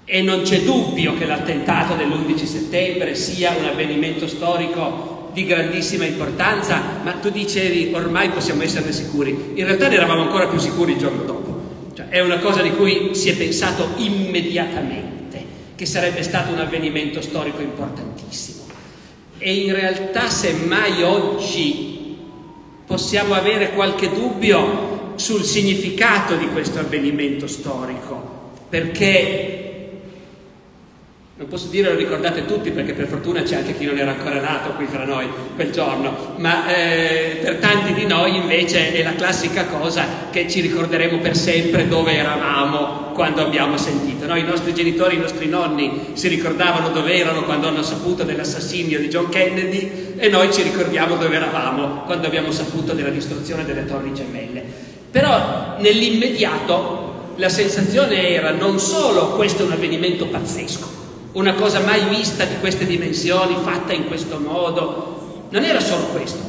E non c'è dubbio che l'attentato dell'11 settembre sia un avvenimento storico di grandissima importanza, ma tu dicevi ormai possiamo esserne sicuri. In realtà ne eravamo ancora più sicuri il giorno dopo. Cioè, è una cosa di cui si è pensato immediatamente che sarebbe stato un avvenimento storico importantissimo. E in realtà semmai oggi possiamo avere qualche dubbio sul significato di questo avvenimento storico, perché non posso dire lo ricordate tutti, perché per fortuna c'è anche chi non era ancora nato qui fra noi quel giorno, ma per tanti di noi invece è la classica cosa che ci ricorderemo per sempre dove eravamo quando abbiamo sentito. Noi, i nostri genitori, i nostri nonni si ricordavano dove erano quando hanno saputo dell'assassinio di John Kennedy, e noi ci ricordiamo dove eravamo quando abbiamo saputo della distruzione delle Torri Gemelle. Però nell'immediato la sensazione era non solo questo è un avvenimento pazzesco, una cosa mai vista di queste dimensioni, fatta in questo modo. Non era solo questo,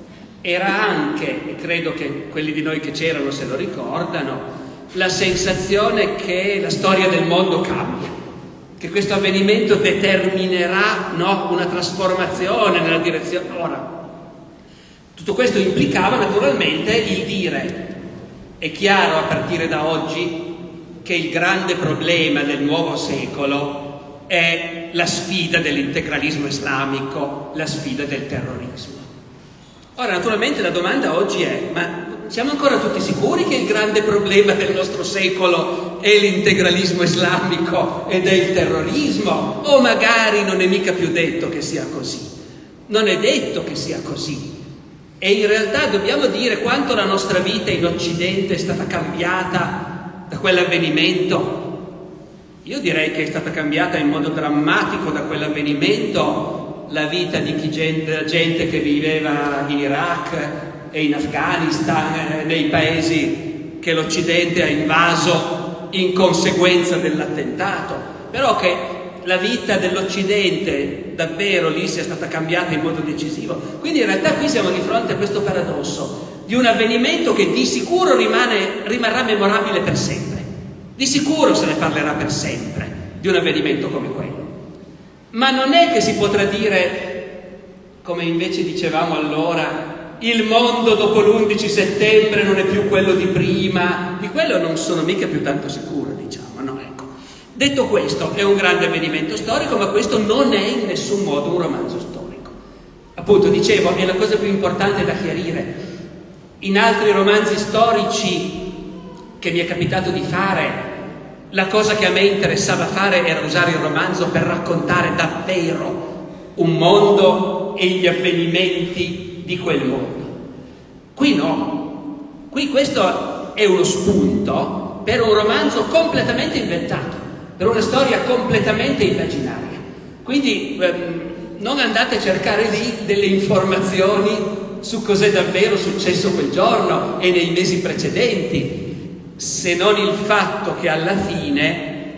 era anche, e credo che quelli di noi che c'erano se lo ricordano, la sensazione che la storia del mondo cambia, che questo avvenimento determinerà, no, una trasformazione nella direzione. Ora, tutto questo implicava naturalmente il dire, è chiaro a partire da oggi, che il grande problema del nuovo secolo è la sfida dell'integralismo islamico, la sfida del terrorismo. Ora, naturalmente la domanda oggi è, ma siamo ancora tutti sicuri che il grande problema del nostro secolo è l'integralismo islamico ed è il terrorismo? O magari non è mica più detto che sia così? Non è detto che sia così. E in realtà dobbiamo dire quanto la nostra vita in Occidente è stata cambiata da quell'avvenimento. Io direi che è stata cambiata in modo drammatico da quell'avvenimento la vita di gente che viveva in Iraq e in Afghanistan, nei paesi che l'Occidente ha invaso in conseguenza dell'attentato, però che la vita dell'Occidente davvero lì sia stata cambiata in modo decisivo. Quindi in realtà qui siamo di fronte a questo paradosso di un avvenimento che di sicuro rimarrà memorabile per sempre. Di sicuro se ne parlerà per sempre di un avvenimento come quello. Ma non è che si potrà dire, come invece dicevamo allora, il mondo dopo l'11 settembre non è più quello di prima. Di quello non sono mica più tanto sicuro, diciamo, no? Ecco. Detto questo, è un grande avvenimento storico, ma questo non è in nessun modo un romanzo storico. Appunto, dicevo, è la cosa più importante da chiarire. In altri romanzi storici che mi è capitato di fare, la cosa che a me interessava fare era usare il romanzo per raccontare davvero un mondo e gli avvenimenti di quel mondo. Qui no, qui questo è uno spunto per un romanzo completamente inventato, per una storia completamente immaginaria. Quindi non andate a cercare lì delle informazioni su cos'è davvero successo quel giorno e nei mesi precedenti, se non il fatto che alla fine,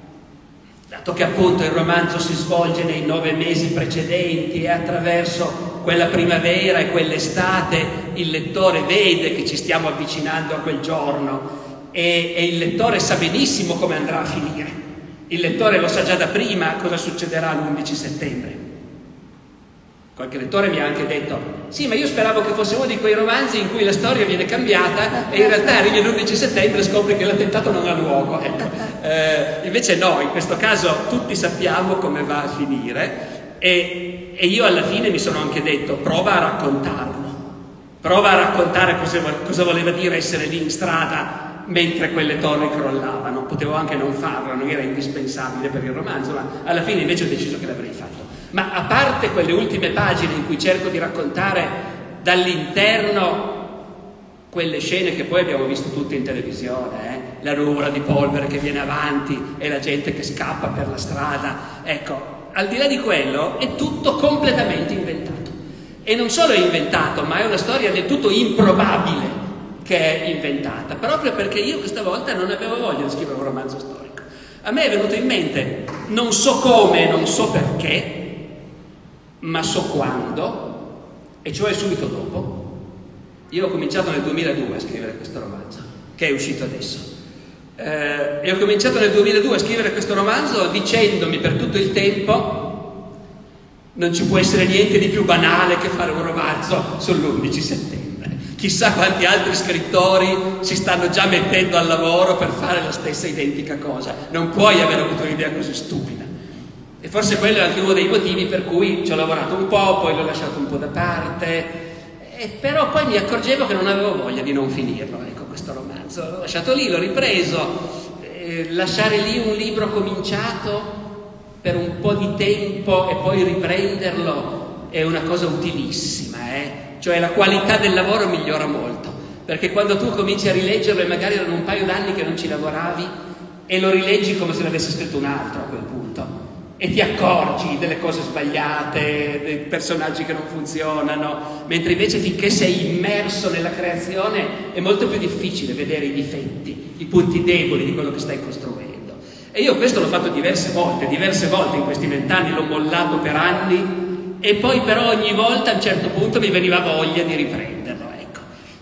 dato che appunto il romanzo si svolge nei 9 mesi precedenti e attraverso quella primavera e quell'estate il lettore vede che ci stiamo avvicinando a quel giorno e il lettore sa benissimo come andrà a finire. Il lettore lo sa già da prima cosa succederà l'11 settembre. Qualche lettore mi ha anche detto, sì, ma io speravo che fosse uno di quei romanzi in cui la storia viene cambiata e in realtà arrivi l'11 settembre e scopri che l'attentato non ha luogo. Ecco. Invece no, in questo caso tutti sappiamo come va a finire e io alla fine mi sono anche detto, prova a raccontarlo, prova a raccontare cosa voleva dire essere lì in strada mentre quelle torri crollavano. Potevo anche non farlo, non era indispensabile per il romanzo, ma alla fine invece ho deciso che l'avrei fatto. Ma a parte quelle ultime pagine in cui cerco di raccontare dall'interno quelle scene che poi abbiamo visto tutte in televisione, la nuvola di polvere che viene avanti e la gente che scappa per la strada, ecco, al di là di quello è tutto completamente inventato. E non solo è inventato, ma è una storia del tutto improbabile che è inventata, proprio perché io questa volta non avevo voglia di scrivere un romanzo storico. A me è venuto in mente, non so come, non so perché, ma so quando, e cioè subito dopo. Io ho cominciato nel 2002 a scrivere questo romanzo, che è uscito adesso. E ho cominciato nel 2002 a scrivere questo romanzo dicendomi per tutto il tempo: non ci può essere niente di più banale che fare un romanzo sull'11 settembre. Chissà quanti altri scrittori si stanno già mettendo al lavoro per fare la stessa identica cosa. Non puoi aver avuto un'idea così stupida. E forse quello è anche uno dei motivi per cui ci ho lavorato un po', poi l'ho lasciato un po' da parte, però poi mi accorgevo che non avevo voglia di non finirlo, ecco, questo romanzo. L'ho lasciato lì, l'ho ripreso. Lasciare lì un libro cominciato per un po' di tempo e poi riprenderlo è una cosa utilissima, Cioè la qualità del lavoro migliora molto, perché quando tu cominci a rileggerlo e magari erano un paio d'anni che non ci lavoravi e lo rileggi come se l'avesse scritto un altro a quel punto e ti accorgi delle cose sbagliate, dei personaggi che non funzionano, mentre invece finché sei immerso nella creazione è molto più difficile vedere i difetti, i punti deboli di quello che stai costruendo. E io questo l'ho fatto diverse volte in questi 20 anni, l'ho mollato per anni e poi però ogni volta a un certo punto mi veniva voglia di riprenderlo, ecco.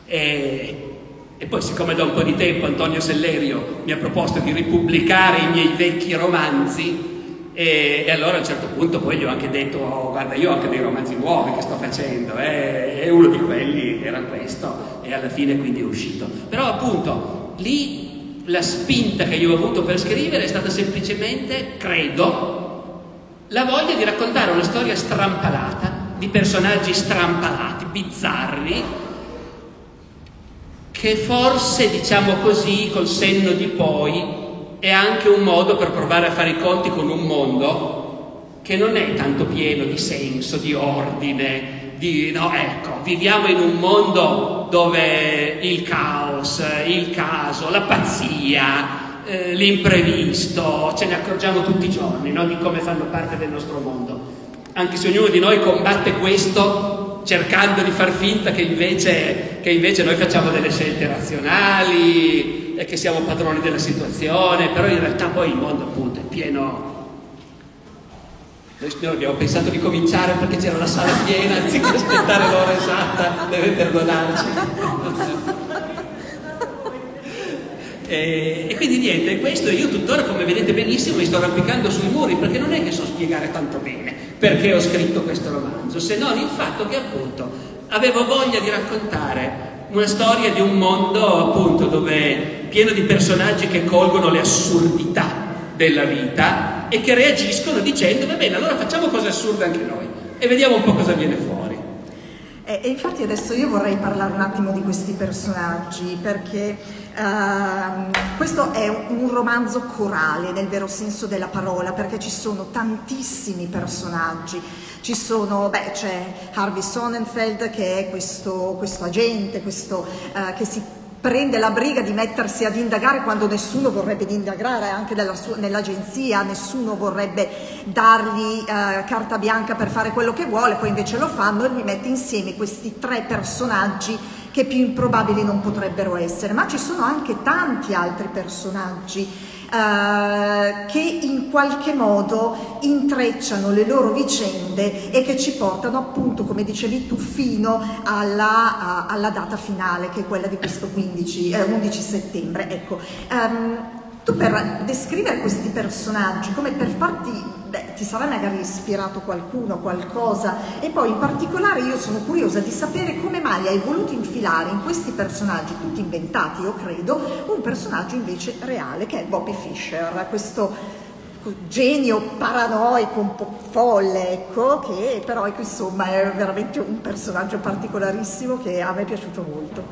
E poi siccome da un po' di tempo Antonio Sellerio mi ha proposto di ripubblicare i miei vecchi romanzi, e allora a un certo punto poi gli ho anche detto: oh, guarda, io ho anche dei romanzi nuovi che sto facendo, e uno di quelli era questo, e alla fine quindi è uscito. Però appunto lì la spinta che io ho avuto per scrivere è stata semplicemente, credo, la voglia di raccontare una storia strampalata, di personaggi strampalati, bizzarri, che forse, diciamo così, col senno di poi è anche un modo per provare a fare i conti con un mondo che non è tanto pieno di senso, di ordine, viviamo in un mondo dove il caos, il caso, la pazzia, l'imprevisto, ce ne accorgiamo tutti i giorni, no? Di come fanno parte del nostro mondo. Anche se ognuno di noi combatte questo cercando di far finta che invece noi facciamo delle scelte razionali e che siamo padroni della situazione, però in realtà poi il mondo appunto è pieno. Noi abbiamo pensato di cominciare perché c'era la sala piena, anziché aspettare l'ora esatta, deve perdonarci. E quindi niente, questo io tuttora, come vedete benissimo, mi sto arrampicando sui muri, perché non è che so spiegare tanto bene perché ho scritto questo romanzo, se non il fatto che appunto avevo voglia di raccontare una storia di un mondo appunto dove pieno di personaggi che colgono le assurdità della vita e che reagiscono dicendo: va bene, allora facciamo cose assurde anche noi e vediamo un po' cosa viene fuori. E infatti adesso io vorrei parlare un attimo di questi personaggi, perché questo è un romanzo corale nel vero senso della parola, perché ci sono tantissimi personaggi. Ci sono, c'è Harvey Sonnenfeld, che è questo agente, che si prende la briga di mettersi ad indagare quando nessuno vorrebbe indagare, anche nell'agenzia nessuno vorrebbe dargli carta bianca per fare quello che vuole, poi invece lo fanno, e gli mette insieme questi 3 personaggi che più improbabili non potrebbero essere. Ma ci sono anche tanti altri personaggi che in qualche modo intrecciano le loro vicende e che ci portano appunto, come dicevi tu, fino alla data finale, che è quella di questo 11 settembre. Ecco, tu per descrivere questi personaggi, come per farti, ti sarà magari ispirato qualcuno, qualcosa, e poi in particolare io sono curiosa di sapere come mai hai voluto infilare in questi personaggi, tutti inventati io credo, un personaggio invece reale, che è Bobby Fischer, questo genio paranoico, un po' folle, ecco, che però insomma è veramente un personaggio particolarissimo che a me è piaciuto molto.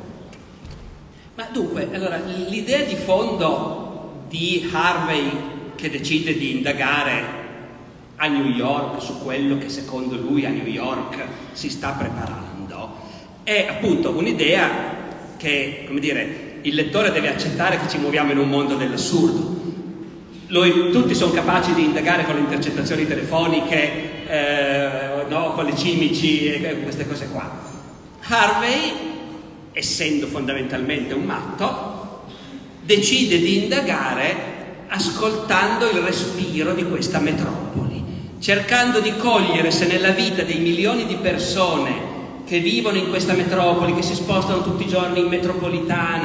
Ma dunque, allora, l'idea di fondo di Harvey che decide di indagare a New York su quello che secondo lui a New York si sta preparando è appunto un'idea che, come dire, il lettore deve accettare che ci muoviamo in un mondo dell'assurdo. Tutti sono capaci di indagare con le intercettazioni telefoniche, con le cimici e queste cose qua. Harvey, essendo fondamentalmente un matto, decide di indagare ascoltando il respiro di questa metropoli, cercando di cogliere se nella vita dei milioni di persone che vivono in questa metropoli, che si spostano tutti i giorni in metropolitana,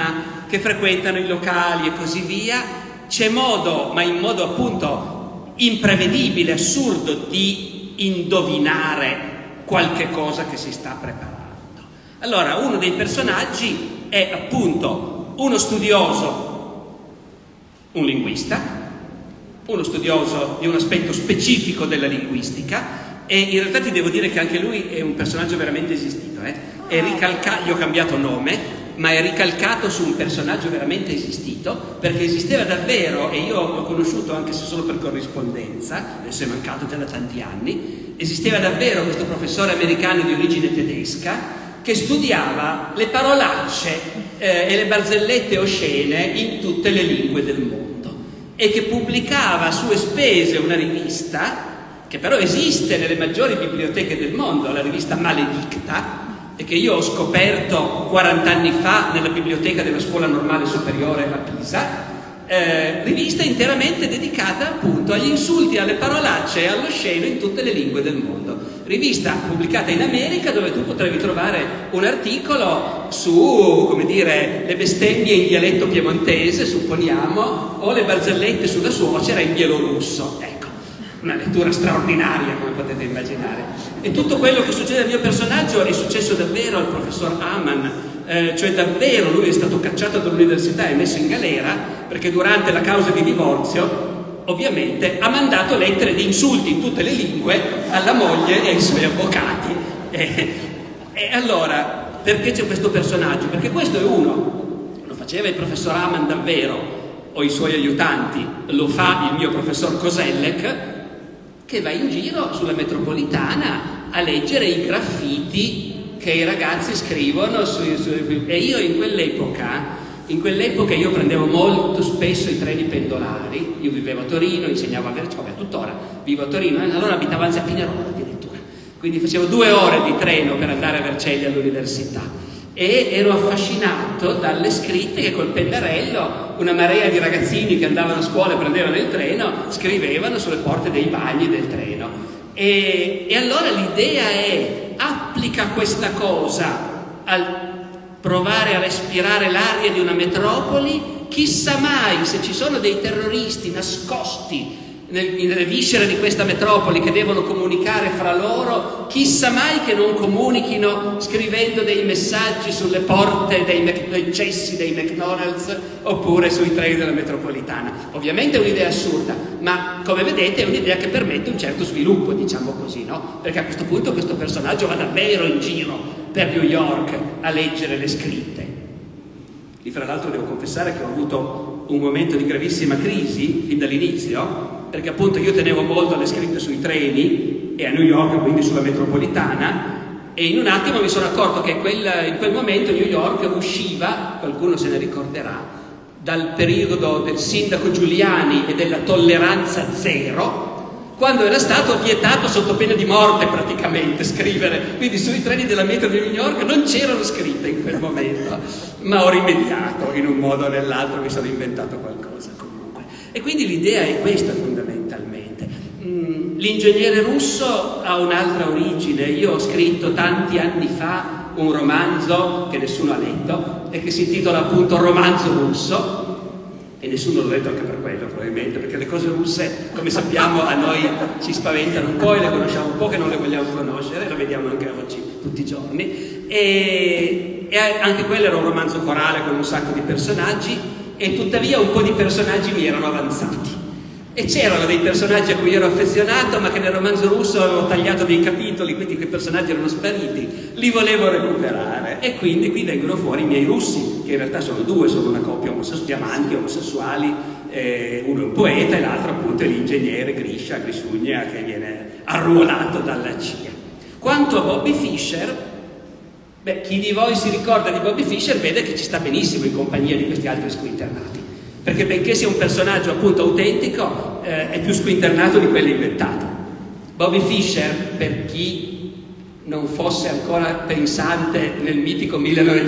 che frequentano i locali e così via. C'è modo, ma in modo appunto imprevedibile, assurdo, di indovinare qualche cosa che si sta preparando. Allora, uno dei personaggi è appunto uno studioso, un linguista, uno studioso di un aspetto specifico della linguistica, e in realtà ti devo dire che anche lui è un personaggio veramente esistito, È ricalcato, io ho cambiato nome, ma è ricalcato su un personaggio veramente esistito, perché esisteva davvero, e io l'ho conosciuto anche se solo per corrispondenza, adesso è mancato già da tanti anni. Esisteva davvero questo professore americano di origine tedesca che studiava le parolacce e le barzellette oscene in tutte le lingue del mondo e che pubblicava a sue spese una rivista che però esiste nelle maggiori biblioteche del mondo, la rivista Maledicta, e che io ho scoperto 40 anni fa nella biblioteca della Scuola Normale Superiore a Pisa, rivista interamente dedicata appunto agli insulti, alle parolacce e allo sceno in tutte le lingue del mondo. Rivista pubblicata in America, dove tu potevi trovare un articolo su, come dire, le bestemmie in dialetto piemontese, supponiamo, o le barzellette sulla suocera in bielorusso. Ecco, una lettura straordinaria, come potete immaginare. E tutto quello che succede al mio personaggio è successo davvero al professor Amann, cioè davvero lui è stato cacciato dall'università e messo in galera perché durante la causa di divorzio ovviamente ha mandato lettere di insulti in tutte le lingue alla moglie e ai suoi avvocati. E allora, perché c'è questo personaggio? Perché questo è uno, lo faceva il professor Amann davvero, o i suoi aiutanti, lo fa il mio professor Koselleck, che va in giro sulla metropolitana a leggere i graffiti che i ragazzi scrivono e io in quell'epoca io prendevo molto spesso i treni pendolari. Io vivevo a Torino, insegnavo a Vercelli, tuttora vivo a Torino, e allora abitavo anzi a Pinerolo addirittura, quindi facevo 2 ore di treno per andare a Vercelli all'università e ero affascinato dalle scritte che col pennarello una marea di ragazzini che andavano a scuola e prendevano il treno scrivevano sulle porte dei bagni del treno. E allora l'idea è: applica questa cosa al provare a respirare l'aria di una metropoli, chissà mai se ci sono dei terroristi nascosti nelle viscere di questa metropoli che devono comunicare fra loro, chissà mai che non comunichino scrivendo dei messaggi sulle porte dei cessi dei McDonald's oppure sui treni della metropolitana. Ovviamente è un'idea assurda, ma come vedete è un'idea che permette un certo sviluppo, diciamo così, no? Perché a questo punto questo personaggio va davvero in giro per New York a leggere le scritte. E fra l'altro devo confessare che ho avuto un momento di gravissima crisi fin dall'inizio, perché appunto io tenevo molto alle scritte sui treni e a New York, quindi sulla metropolitana, e in un attimo mi sono accorto che in quel momento New York usciva, qualcuno se ne ricorderà, dal periodo del sindaco Giuliani e della tolleranza zero, quando era stato vietato sotto pena di morte praticamente scrivere. Quindi sui treni della metro di New York non c'erano scritte in quel momento, ma ho rimediato in un modo o nell'altro, mi sono inventato qualcosa comunque. E quindi l'idea è questa fondamentalmente. L'ingegnere russo ha un'altra origine. Io ho scritto tanti anni fa un romanzo che nessuno ha letto e che si intitola appunto Romanzo russo, e nessuno l'ha letto anche per quello probabilmente, perché le cose russe, come sappiamo, a noi ci spaventano un po' e le conosciamo un po' che non le vogliamo conoscere, lo vediamo anche oggi tutti i giorni, e anche quello era un romanzo corale con un sacco di personaggi, e tuttavia un po' di personaggi mi erano avanzati e c'erano dei personaggi a cui ero affezionato ma che nel romanzo russo avevo tagliato dei capitoli, quindi quei personaggi erano spariti, li volevo recuperare, e quindi qui vengono fuori i miei russi, che in realtà sono 2, sono una coppia di amanti omosessuali, uno è un poeta e l'altro appunto è l'ingegnere Grisugna che viene arruolato dalla CIA. Quanto a Bobby Fischer, beh, chi di voi si ricorda di Bobby Fischer vede che ci sta benissimo in compagnia di questi altri squinternati, perché benché sia un personaggio appunto autentico, è più squinternato di quello inventato. Bobby Fischer, per chi non fosse ancora pensante nel mitico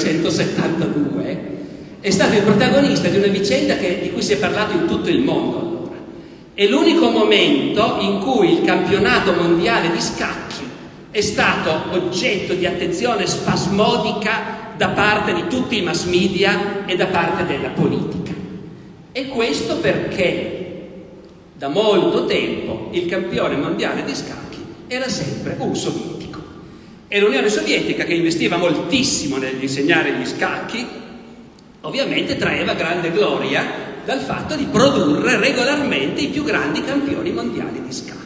1972, è stato il protagonista di una vicenda di cui si è parlato in tutto il mondo allora. È l'unico momento in cui il campionato mondiale di scacchi è stato oggetto di attenzione spasmodica da parte di tutti i mass media e da parte della politica. E questo perché da molto tempo il campione mondiale di scacchi era sempre un sovietico. E l'Unione Sovietica, che investiva moltissimo nell'insegnare gli scacchi, ovviamente traeva grande gloria dal fatto di produrre regolarmente i più grandi campioni mondiali di scacchi.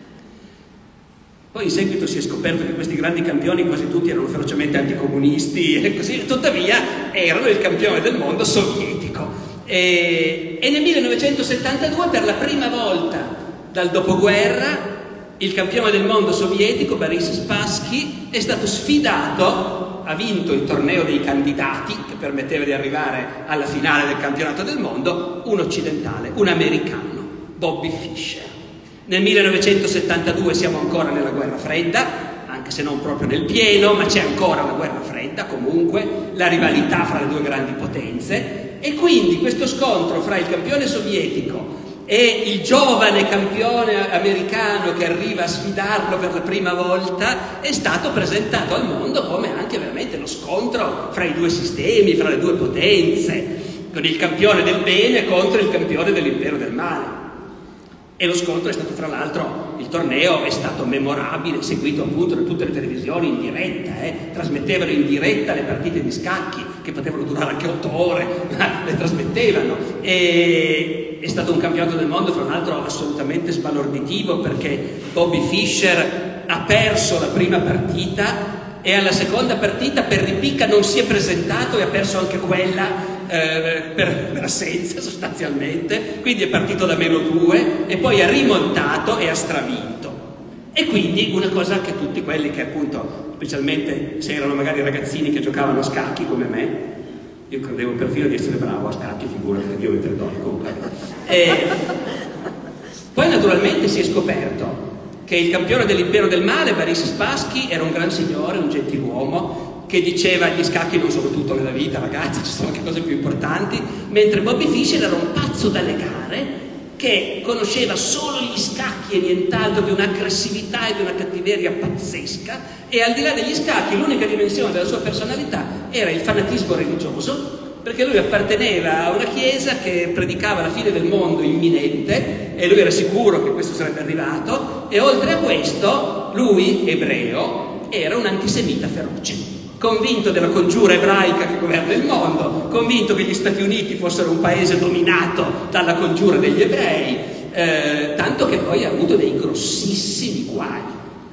Poi in seguito si è scoperto che questi grandi campioni quasi tutti erano ferocemente anticomunisti e così, tuttavia erano il campione del mondo sovietico. E nel 1972, per la prima volta dal dopoguerra, il campione del mondo sovietico, Boris Spassky, è stato sfidato, ha vinto il torneo dei candidati, che permetteva di arrivare alla finale del campionato del mondo, un occidentale, un americano, Bobby Fischer. Nel 1972 siamo ancora nella guerra fredda, anche se non proprio nel pieno, ma c'è ancora la guerra fredda, comunque, la rivalità fra le due grandi potenze, e quindi questo scontro fra il campione sovietico e il giovane campione americano che arriva a sfidarlo per la prima volta è stato presentato al mondo come anche veramente lo scontro fra i due sistemi, fra le due potenze, con il campione del bene contro il campione dell'impero del male. E lo scontro è stato, fra l'altro, il torneo è stato memorabile, seguito appunto da tutte le televisioni in diretta, trasmettevano in diretta le partite di scacchi, che potevano durare anche 8 ore, ma le trasmettevano. E è stato un campionato del mondo, fra l'altro, assolutamente sbalorditivo, perché Bobby Fischer ha perso la prima partita e alla seconda partita per ripicca non si è presentato e ha perso anche quella per assenza sostanzialmente, quindi è partito da -2 e poi ha rimontato e ha stravinto. E quindi una cosa che tutti quelli che appunto, specialmente se erano magari ragazzini che giocavano a scacchi come me, io credevo perfino di essere bravo a scacchi, figurati, Dio mi perdoni comunque. Poi naturalmente si è scoperto che il campione dell'impero del male, Boris Spassky, era un gran signore, un gentiluomo, che diceva gli scacchi non sono tutto nella vita, ragazzi, ci sono anche cose più importanti, mentre Bobby Fischer era un pazzo da legare che conosceva solo gli scacchi e nient'altro, di un'aggressività e di una cattiveria pazzesca, e al di là degli scacchi l'unica dimensione della sua personalità era il fanatismo religioso, perché lui apparteneva a una chiesa che predicava la fine del mondo imminente e lui era sicuro che questo sarebbe arrivato, e oltre a questo lui, ebreo, era un antisemita feroce, convinto della congiura ebraica che governa il mondo, convinto che gli Stati Uniti fossero un paese dominato dalla congiura degli ebrei, tanto che poi ha avuto dei grossissimi guai,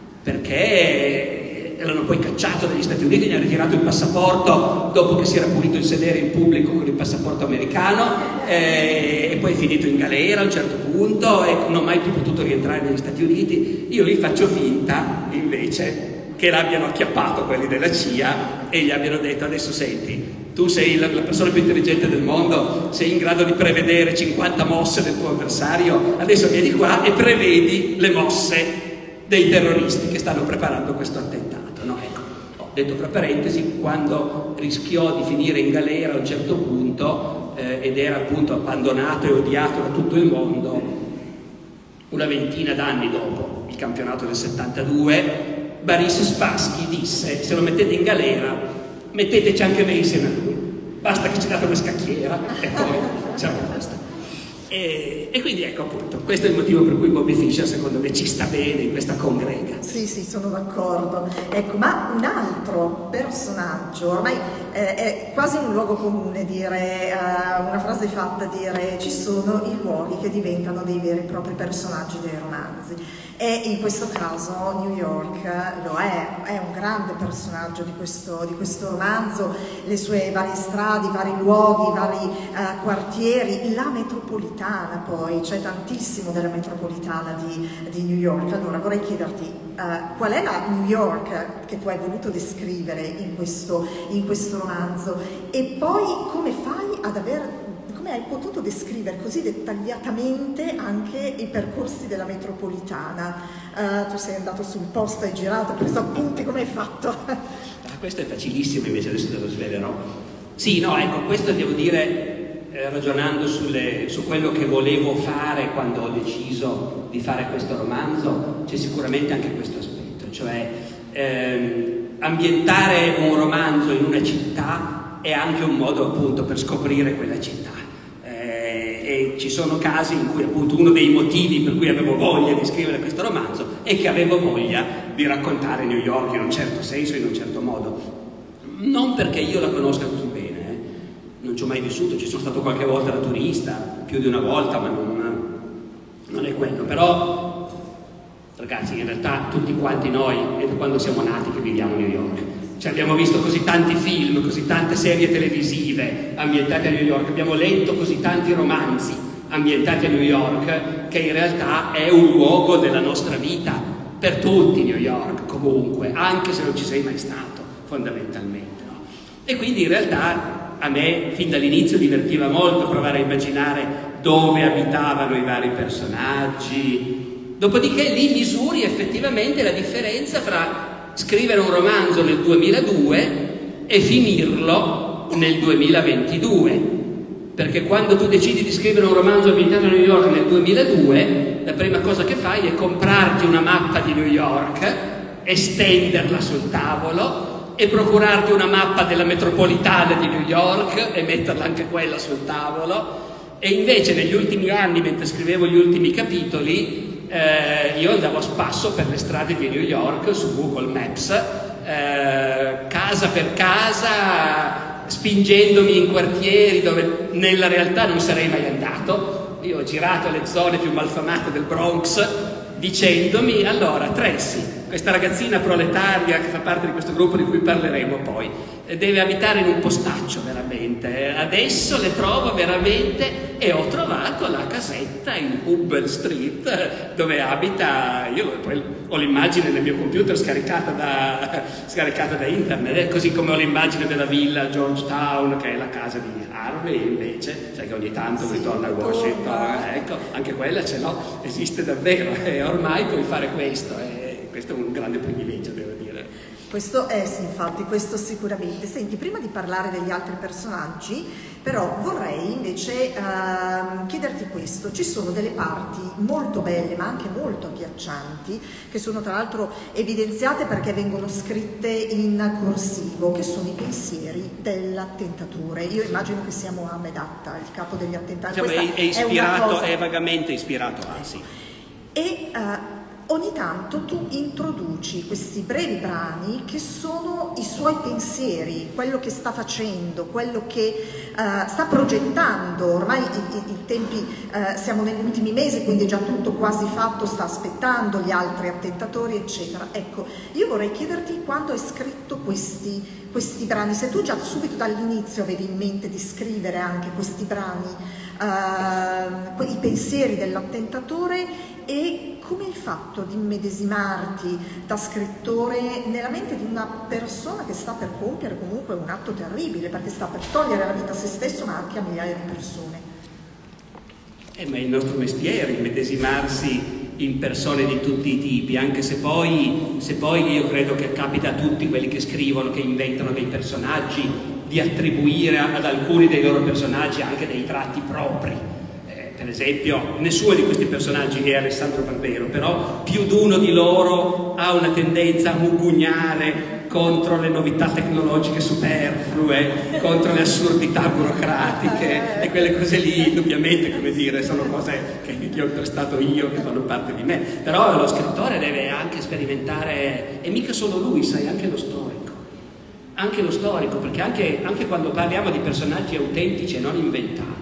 perché l'hanno poi cacciato dagli Stati Uniti, gli hanno ritirato il passaporto dopo che si era pulito il sedere in pubblico con il passaporto americano, e poi è finito in galera a un certo punto e non ha mai più potuto rientrare negli Stati Uniti. Io lì faccio finta invece che l'abbiano acchiappato quelli della CIA e gli abbiano detto: adesso senti, tu sei la persona più intelligente del mondo, sei in grado di prevedere 50 mosse del tuo avversario, adesso vieni qua e prevedi le mosse dei terroristi che stanno preparando questo attentato. No, ecco, ho detto tra parentesi, quando rischiò di finire in galera a un certo punto ed era appunto abbandonato e odiato da tutto il mondo, una ventina d'anni dopo il campionato del 72, Boris Spassky disse: se lo mettete in galera, metteteci anche me insieme a lui, basta che ci date una scacchiera e poi siamo a posto. E quindi ecco appunto, questo è il motivo per cui Bobby Fischer secondo me ci sta bene in questa congrega. Sì, sono d'accordo. Ecco, ma un altro personaggio, ormai è quasi un luogo comune dire, una frase fatta, dire ci sono i luoghi che diventano dei veri e propri personaggi dei romanzi. E in questo caso New York lo è un grande personaggio di questo romanzo, le sue varie strade, i vari luoghi, i vari quartieri, la metropolitana poi, c'è tantissimo della metropolitana di New York. Allora vorrei chiederti qual è la New York che tu hai voluto descrivere in questo romanzo, e poi come hai potuto descrivere così dettagliatamente anche i percorsi della metropolitana? Tu sei andato sul posto, hai girato, hai preso appunti, come hai fatto? Questo è facilissimo, invece adesso te lo svelerò. Sì, no, ecco, questo devo dire, ragionando su quello che volevo fare quando ho deciso di fare questo romanzo, c'è sicuramente anche questo aspetto, cioè ambientare un romanzo in una città è anche un modo appunto per scoprire quella città. E ci sono casi in cui appunto uno dei motivi per cui avevo voglia di scrivere questo romanzo è che avevo voglia di raccontare New York in un certo senso, in un certo modo. Non perché io la conosca così bene, non ci ho mai vissuto, ci sono stato qualche volta da turista, più di una volta, ma non è quello. Però, ragazzi, in realtà tutti quanti noi, è da quando siamo nati che viviamo a New York. Cioè, abbiamo visto così tanti film, così tante serie televisive ambientate a New York, abbiamo letto così tanti romanzi ambientati a New York, che in realtà è un luogo della nostra vita, per tutti New York comunque, anche se non ci sei mai stato, fondamentalmente, no? E quindi in realtà a me fin dall'inizio divertiva molto provare a immaginare dove abitavano i vari personaggi. Dopodiché lì misuri effettivamente la differenza fra scrivere un romanzo nel 2002 e finirlo nel 2022, perché quando tu decidi di scrivere un romanzo ambientato a New York nel 2002, la prima cosa che fai è comprarti una mappa di New York, estenderla sul tavolo e procurarti una mappa della metropolitana di New York e metterla anche quella sul tavolo. E invece negli ultimi anni, mentre scrivevo gli ultimi capitoli, io andavo a spasso per le strade di New York su Google Maps, casa per casa, spingendomi in quartieri dove nella realtà non sarei mai andato. Io ho girato le zone più malfamate del Bronx dicendomi: allora Tracy, questa ragazzina proletaria che fa parte di questo gruppo di cui parleremo poi, deve abitare in un postaccio veramente, adesso le trovo veramente, e ho trovato la casetta in Hubbell Street dove abita. Io poi ho l'immagine nel mio computer scaricata da internet, così come ho l'immagine della villa a Georgetown, che è la casa di Harvey, invece, sai che ogni tanto ritorna a Washington, ecco, anche quella ce l'ho, esiste davvero, e ormai puoi fare questo, e questo è un grande privilegio, devo dire. Questo è, sì, infatti, questo sicuramente. Senti, prima di parlare degli altri personaggi, però vorrei invece chiederti questo. Ci sono delle parti molto belle, ma anche molto agghiaccianti, che sono tra l'altro evidenziate perché vengono scritte in corsivo, che sono i pensieri dell'attentatore. Io immagino che siamo Ahmed Atta, il capo degli attentati. È vagamente ispirato a, sì. E ogni tanto tu introduci questi brevi brani che sono i suoi pensieri, quello che sta facendo, quello che sta progettando. Ormai i tempi, siamo negli ultimi mesi, quindi è già tutto quasi fatto, sta aspettando gli altri attentatori, eccetera. Ecco, io vorrei chiederti quando hai scritto questi brani, se tu già subito dall'inizio avevi in mente di scrivere anche questi brani, i pensieri dell'attentatore, e come hai fatto ad immedesimarti da scrittore nella mente di una persona che sta per compiere comunque un atto terribile, perché sta per togliere la vita a se stesso ma anche a migliaia di persone? Ma è il nostro mestiere immedesimarsi in persone di tutti i tipi, anche se poi io credo che capita a tutti quelli che scrivono, che inventano dei personaggi, di attribuire ad alcuni dei loro personaggi anche dei tratti propri. Per esempio, nessuno di questi personaggi è Alessandro Barbero, però più di uno di loro ha una tendenza a mugugnare contro le novità tecnologiche superflue, contro le assurdità burocratiche, e quelle cose lì, indubbiamente, come dire, sono cose che ho imprestato io, che fanno parte di me. Però lo scrittore deve anche sperimentare, e mica solo lui, sai, anche lo storico. Anche lo storico, perché anche quando parliamo di personaggi autentici e non inventati,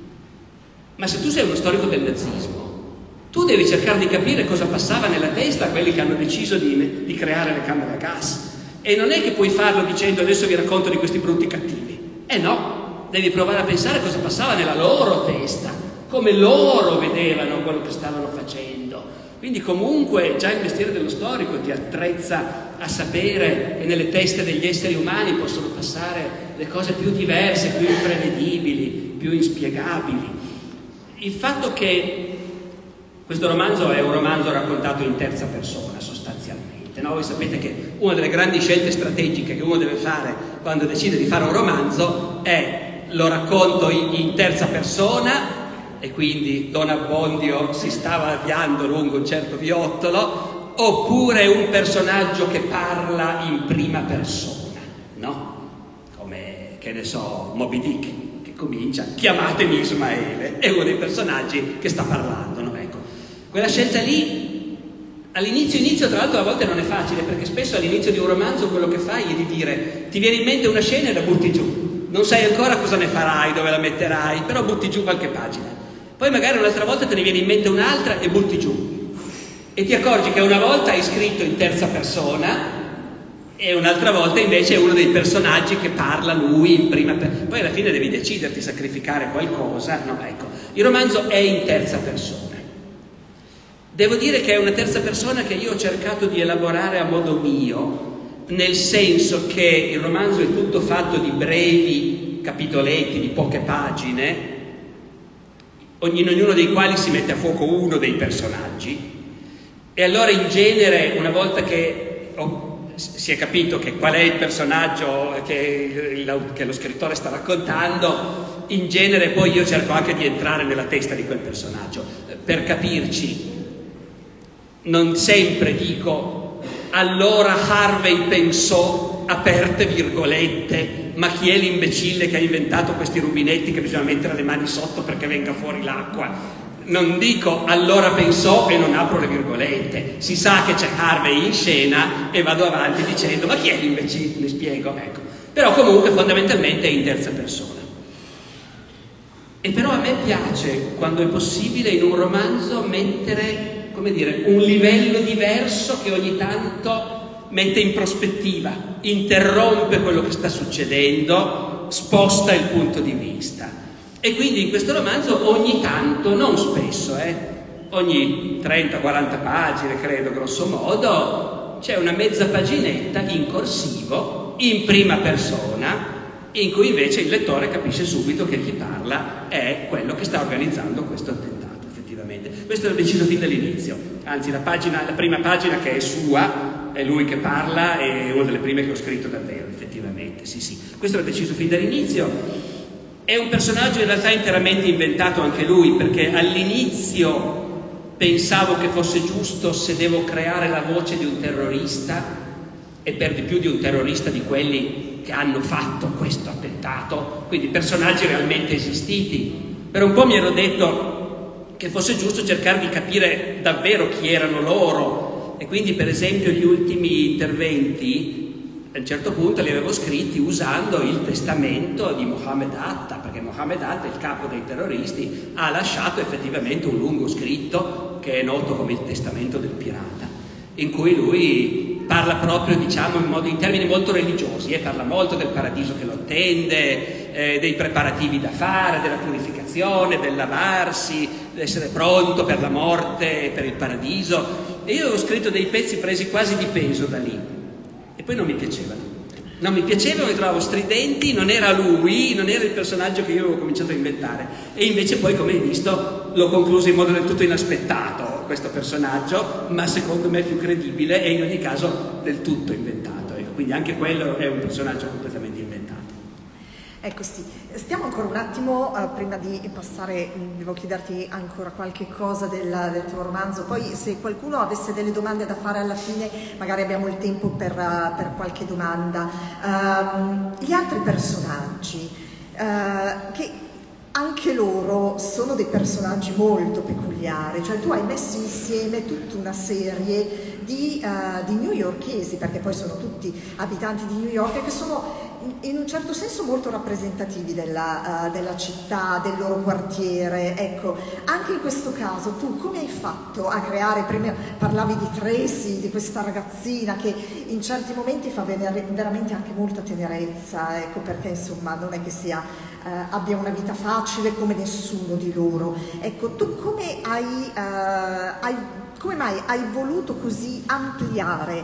ma se tu sei uno storico del nazismo, tu devi cercare di capire cosa passava nella testa a quelli che hanno deciso di creare le camere a gas. E non è che puoi farlo dicendo adesso vi racconto di questi brutti cattivi. No, devi provare a pensare cosa passava nella loro testa, come loro vedevano quello che stavano facendo. Quindi comunque già il mestiere dello storico ti attrezza a sapere che nelle teste degli esseri umani possono passare le cose più diverse, più imprevedibili, più inspiegabili. Il fatto che questo romanzo è un romanzo raccontato in terza persona sostanzialmente, no? Voi sapete che una delle grandi scelte strategiche che uno deve fare quando decide di fare un romanzo è: lo racconto in terza persona, e quindi Don Abbondio si stava avviando lungo un certo viottolo, oppure un personaggio che parla in prima persona, no? Come, che ne so, Moby Dick, che comincia, chiamatemi Ismaele, è uno dei personaggi che sta parlando, no? Ecco, quella scelta lì, all'inizio tra l'altro a volte non è facile, perché spesso all'inizio di un romanzo quello che fai è di dire, ti viene in mente una scena e la butti giù, non sai ancora cosa ne farai, dove la metterai, però butti giù qualche pagina, poi magari un'altra volta te ne viene in mente un'altra e butti giù, e ti accorgi che una volta hai scritto in terza persona e un'altra volta invece è uno dei personaggi che parla lui in prima persona. Poi alla fine devi deciderti, sacrificare qualcosa, no? Ecco, il romanzo è in terza persona. Devo dire che è una terza persona che io ho cercato di elaborare a modo mio, nel senso che il romanzo è tutto fatto di brevi capitoletti di poche pagine, in ognuno dei quali si mette a fuoco uno dei personaggi. E allora in genere, una volta che si è capito che qual è il personaggio che lo scrittore sta raccontando, in genere poi io cerco anche di entrare nella testa di quel personaggio. Per capirci, non sempre dico, allora Harvey pensò, aperte virgolette, ma chi è l'imbecille che ha inventato questi rubinetti che bisogna mettere le mani sotto perché venga fuori l'acqua? Non dico allora pensò e non apro le virgolette, si sa che c'è Harvey in scena e vado avanti dicendo ma chi è l'imbecille, mi spiego, ecco. Però comunque fondamentalmente è in terza persona. E però a me piace, quando è possibile, in un romanzo mettere, come dire, un livello diverso che ogni tanto mette in prospettiva, interrompe quello che sta succedendo, sposta il punto di vista. E quindi in questo romanzo ogni tanto, non spesso, ogni 30-40 pagine, credo, grosso modo, c'è una mezza paginetta in corsivo, in prima persona, in cui invece il lettore capisce subito che chi parla è quello che sta organizzando questo attentato, effettivamente. Questo l'ho deciso fin dall'inizio, anzi la prima pagina che è sua, è lui che parla, è una delle prime che ho scritto davvero, effettivamente, sì. Questo l'ho deciso fin dall'inizio. È un personaggio in realtà interamente inventato anche lui, perché all'inizio pensavo che fosse giusto, se devo creare la voce di un terrorista, e per di più di un terrorista di quelli che hanno fatto questo attentato, quindi personaggi realmente esistiti. Per un po' mi ero detto che fosse giusto cercare di capire davvero chi erano loro, e quindi per esempio gli ultimi interventi a un certo punto li avevo scritti usando il testamento di Mohammed Atta, perché Mohammed Atta, il capo dei terroristi, ha lasciato effettivamente un lungo scritto che è noto come il testamento del pirata, in cui lui parla proprio, diciamo, in termini molto religiosi, parla molto del paradiso che lo attende, dei preparativi da fare, della purificazione, del lavarsi, dell'essere pronto per la morte, per il paradiso. E io avevo scritto dei pezzi presi quasi di peso da lì. E poi non mi piacevano, mi trovavo stridenti, non era lui, non era il personaggio che io avevo cominciato a inventare. E invece poi, come hai visto, l'ho concluso in modo del tutto inaspettato, questo personaggio, ma secondo me più credibile e in ogni caso del tutto inventato. Ecco, quindi anche quello è un personaggio completamente inventato. Ecco, sì, stiamo ancora un attimo, prima di passare, devo chiederti ancora qualche cosa del tuo romanzo, poi se qualcuno avesse delle domande da fare alla fine magari abbiamo il tempo per qualche domanda. Gli altri personaggi, che anche loro sono dei personaggi molto peculiari, cioè tu hai messo insieme tutta una serie di newyorkesi, perché poi sono tutti abitanti di New York, che sono in un certo senso molto rappresentativi della città, del loro quartiere. Ecco, anche in questo caso tu come hai fatto a creare, prima parlavi di Tracy, di questa ragazzina che in certi momenti fa veramente anche molta tenerezza, ecco, perché insomma non è che abbia una vita facile come nessuno di loro. Ecco, tu come come mai hai voluto così ampliare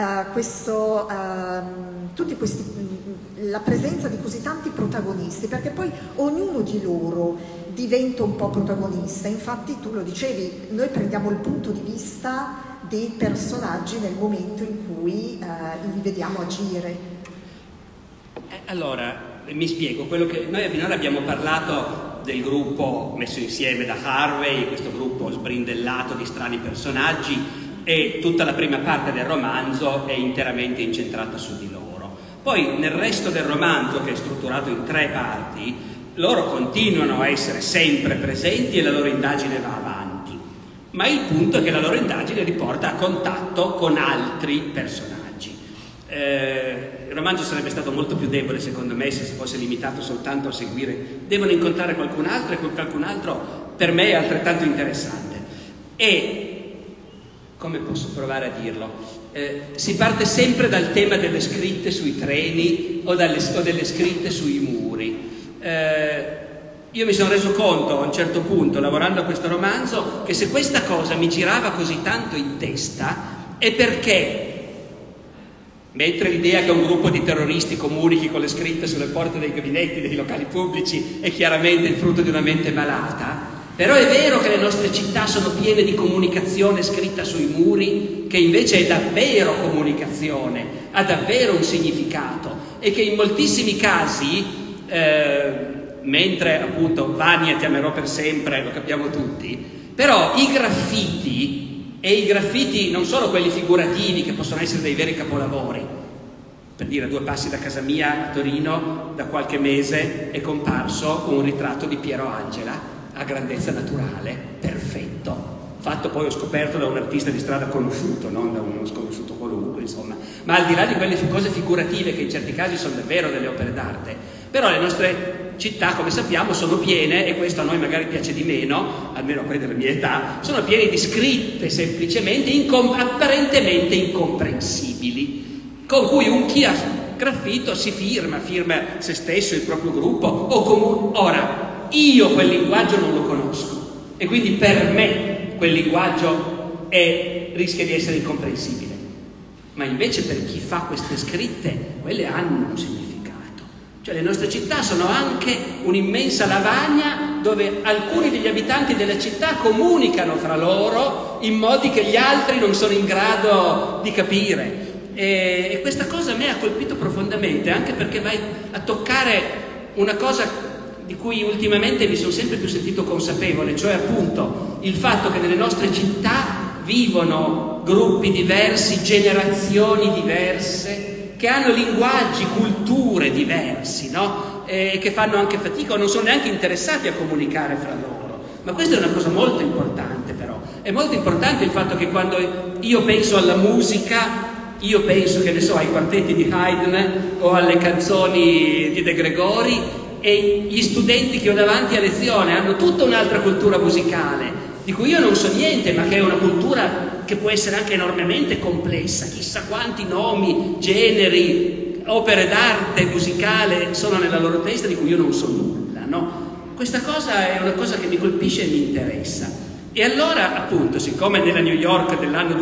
la presenza di così tanti protagonisti? Perché poi ognuno di loro diventa un po' protagonista. Infatti tu lo dicevi, noi prendiamo il punto di vista dei personaggi nel momento in cui li vediamo agire. Allora, mi spiego, quello che noi finora abbiamo parlato del gruppo messo insieme da Harvey, questo gruppo sbrindellato di strani personaggi, e tutta la prima parte del romanzo è interamente incentrata su di loro. Poi nel resto del romanzo, che è strutturato in 3 parti, loro continuano a essere sempre presenti e la loro indagine va avanti, ma il punto è che la loro indagine li porta a contatto con altri personaggi. Il romanzo sarebbe stato molto più debole secondo me se si fosse limitato soltanto a seguire, devono incontrare qualcun altro, e qualcun altro per me è altrettanto interessante. E come posso provare a dirlo? Si parte sempre dal tema delle scritte sui treni o delle scritte sui muri. Io mi sono reso conto a un certo punto, lavorando a questo romanzo, che se questa cosa mi girava così tanto in testa è perché, mentre l'idea che un gruppo di terroristi comunichi con le scritte sulle porte dei gabinetti dei locali pubblici è chiaramente il frutto di una mente malata, però è vero che le nostre città sono piene di comunicazione scritta sui muri, che invece è davvero comunicazione, ha davvero un significato, e che in moltissimi casi, mentre appunto Vania ti amerò per sempre, lo capiamo tutti, però i graffiti, e i graffiti non solo quelli figurativi che possono essere dei veri capolavori, per dire, a 2 passi da casa mia a Torino da qualche mese è comparso un ritratto di Piero Angela a grandezza naturale, perfetto, fatto poi ho scoperto da un artista di strada conosciuto, non da uno sconosciuto qualunque, insomma. Ma al di là di quelle cose figurative, che in certi casi sono davvero delle opere d'arte, però le nostre città, come sappiamo, sono piene, e questo a noi magari piace di meno, almeno a quelli della mia età, sono piene di scritte semplicemente apparentemente incomprensibili, con cui un chi ha graffito si firma se stesso, il proprio gruppo, o comunque. Ora, io quel linguaggio non lo conosco, e quindi per me quel linguaggio rischia di essere incomprensibile, ma invece per chi fa queste scritte, quelle hanno un significato. Cioè le nostre città sono anche un'immensa lavagna dove alcuni degli abitanti della città comunicano fra loro in modi che gli altri non sono in grado di capire, e questa cosa a me ha colpito profondamente, anche perché vai a toccare una cosa di cui ultimamente mi sono sempre più sentito consapevole, cioè appunto il fatto che nelle nostre città vivono gruppi diversi, generazioni diverse, che hanno linguaggi, culture diversi, no? E che fanno anche fatica o non sono neanche interessati a comunicare fra loro. Ma questa è una cosa molto importante, però. È molto importante il fatto che quando io penso alla musica, io penso, che ne so, ai quartetti di Haydn o alle canzoni di De Gregori, e gli studenti che ho davanti a lezione hanno tutta un'altra cultura musicale, di cui io non so niente, ma che è una cultura che può essere anche enormemente complessa, chissà quanti nomi, generi, opere d'arte musicale sono nella loro testa di cui io non so nulla, no? Questa cosa è una cosa che mi colpisce e mi interessa. E allora, appunto, siccome nella New York dell'anno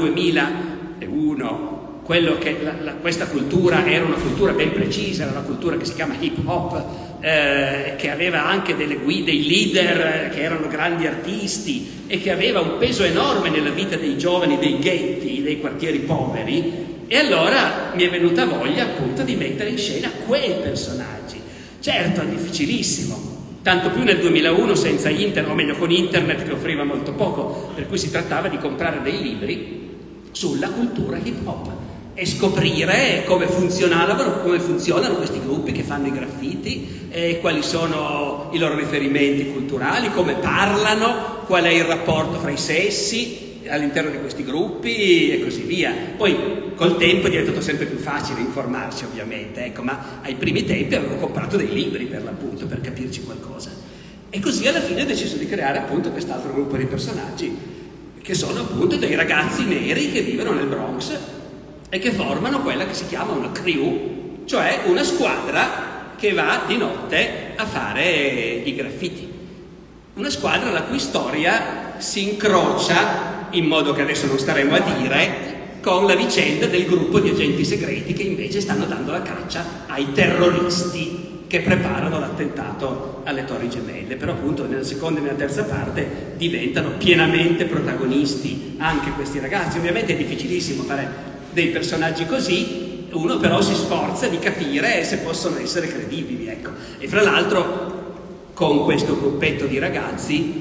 2001 questa cultura era una cultura ben precisa, era una cultura che si chiama hip hop, che aveva anche dei leader che erano grandi artisti e che aveva un peso enorme nella vita dei giovani dei ghetti, dei quartieri poveri, e allora mi è venuta voglia appunto di mettere in scena quei personaggi. Certo, è difficilissimo, tanto più nel 2001 senza internet, o meglio con internet che offriva molto poco, per cui si trattava di comprare dei libri sulla cultura hip hop e scoprire come funzionano questi gruppi che fanno i graffiti, quali sono i loro riferimenti culturali, come parlano, qual è il rapporto fra i sessi all'interno di questi gruppi e così via. Poi col tempo è diventato sempre più facile informarsi, ovviamente, ecco, ma ai primi tempi avevo comprato dei libri per l'appunto, per capirci qualcosa. E così alla fine ho deciso di creare appunto quest'altro gruppo di personaggi, che sono appunto dei ragazzi neri che vivono nel Bronx e che formano quella che si chiama una crew, cioè una squadra che va di notte a fare i graffiti. Una squadra la cui storia si incrocia, in modo che adesso non staremo a dire, con la vicenda del gruppo di agenti segreti che invece stanno dando la caccia ai terroristi che preparano l'attentato alle Torri Gemelle. Però appunto nella seconda e nella terza parte diventano pienamente protagonisti anche questi ragazzi. Ovviamente è difficilissimo fare dei personaggi così, uno però si sforza di capire se possono essere credibili, ecco. E fra l'altro con questo gruppetto di ragazzi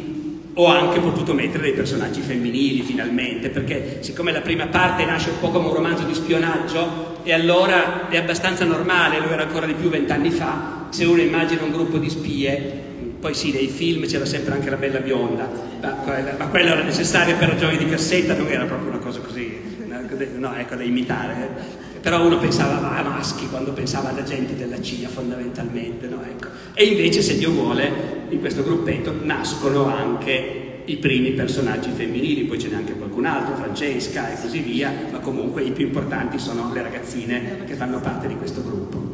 ho anche potuto mettere dei personaggi femminili finalmente, perché siccome la prima parte nasce un po' come un romanzo di spionaggio, e allora è abbastanza normale, lo era ancora di più 20 anni fa, se uno immagina un gruppo di spie, poi sì, nei film c'era sempre anche la bella bionda, ma quella era necessaria per ragioni di cassetta, non era proprio una cosa così, no, ecco, da imitare. Però uno pensava a maschi quando pensava ad agenti della CIA fondamentalmente, no? Ecco. E invece, se Dio vuole, in questo gruppetto nascono anche i primi personaggi femminili, poi ce n'è anche qualcun altro, Francesca e così via, ma comunque i più importanti sono le ragazzine che fanno parte di questo gruppo.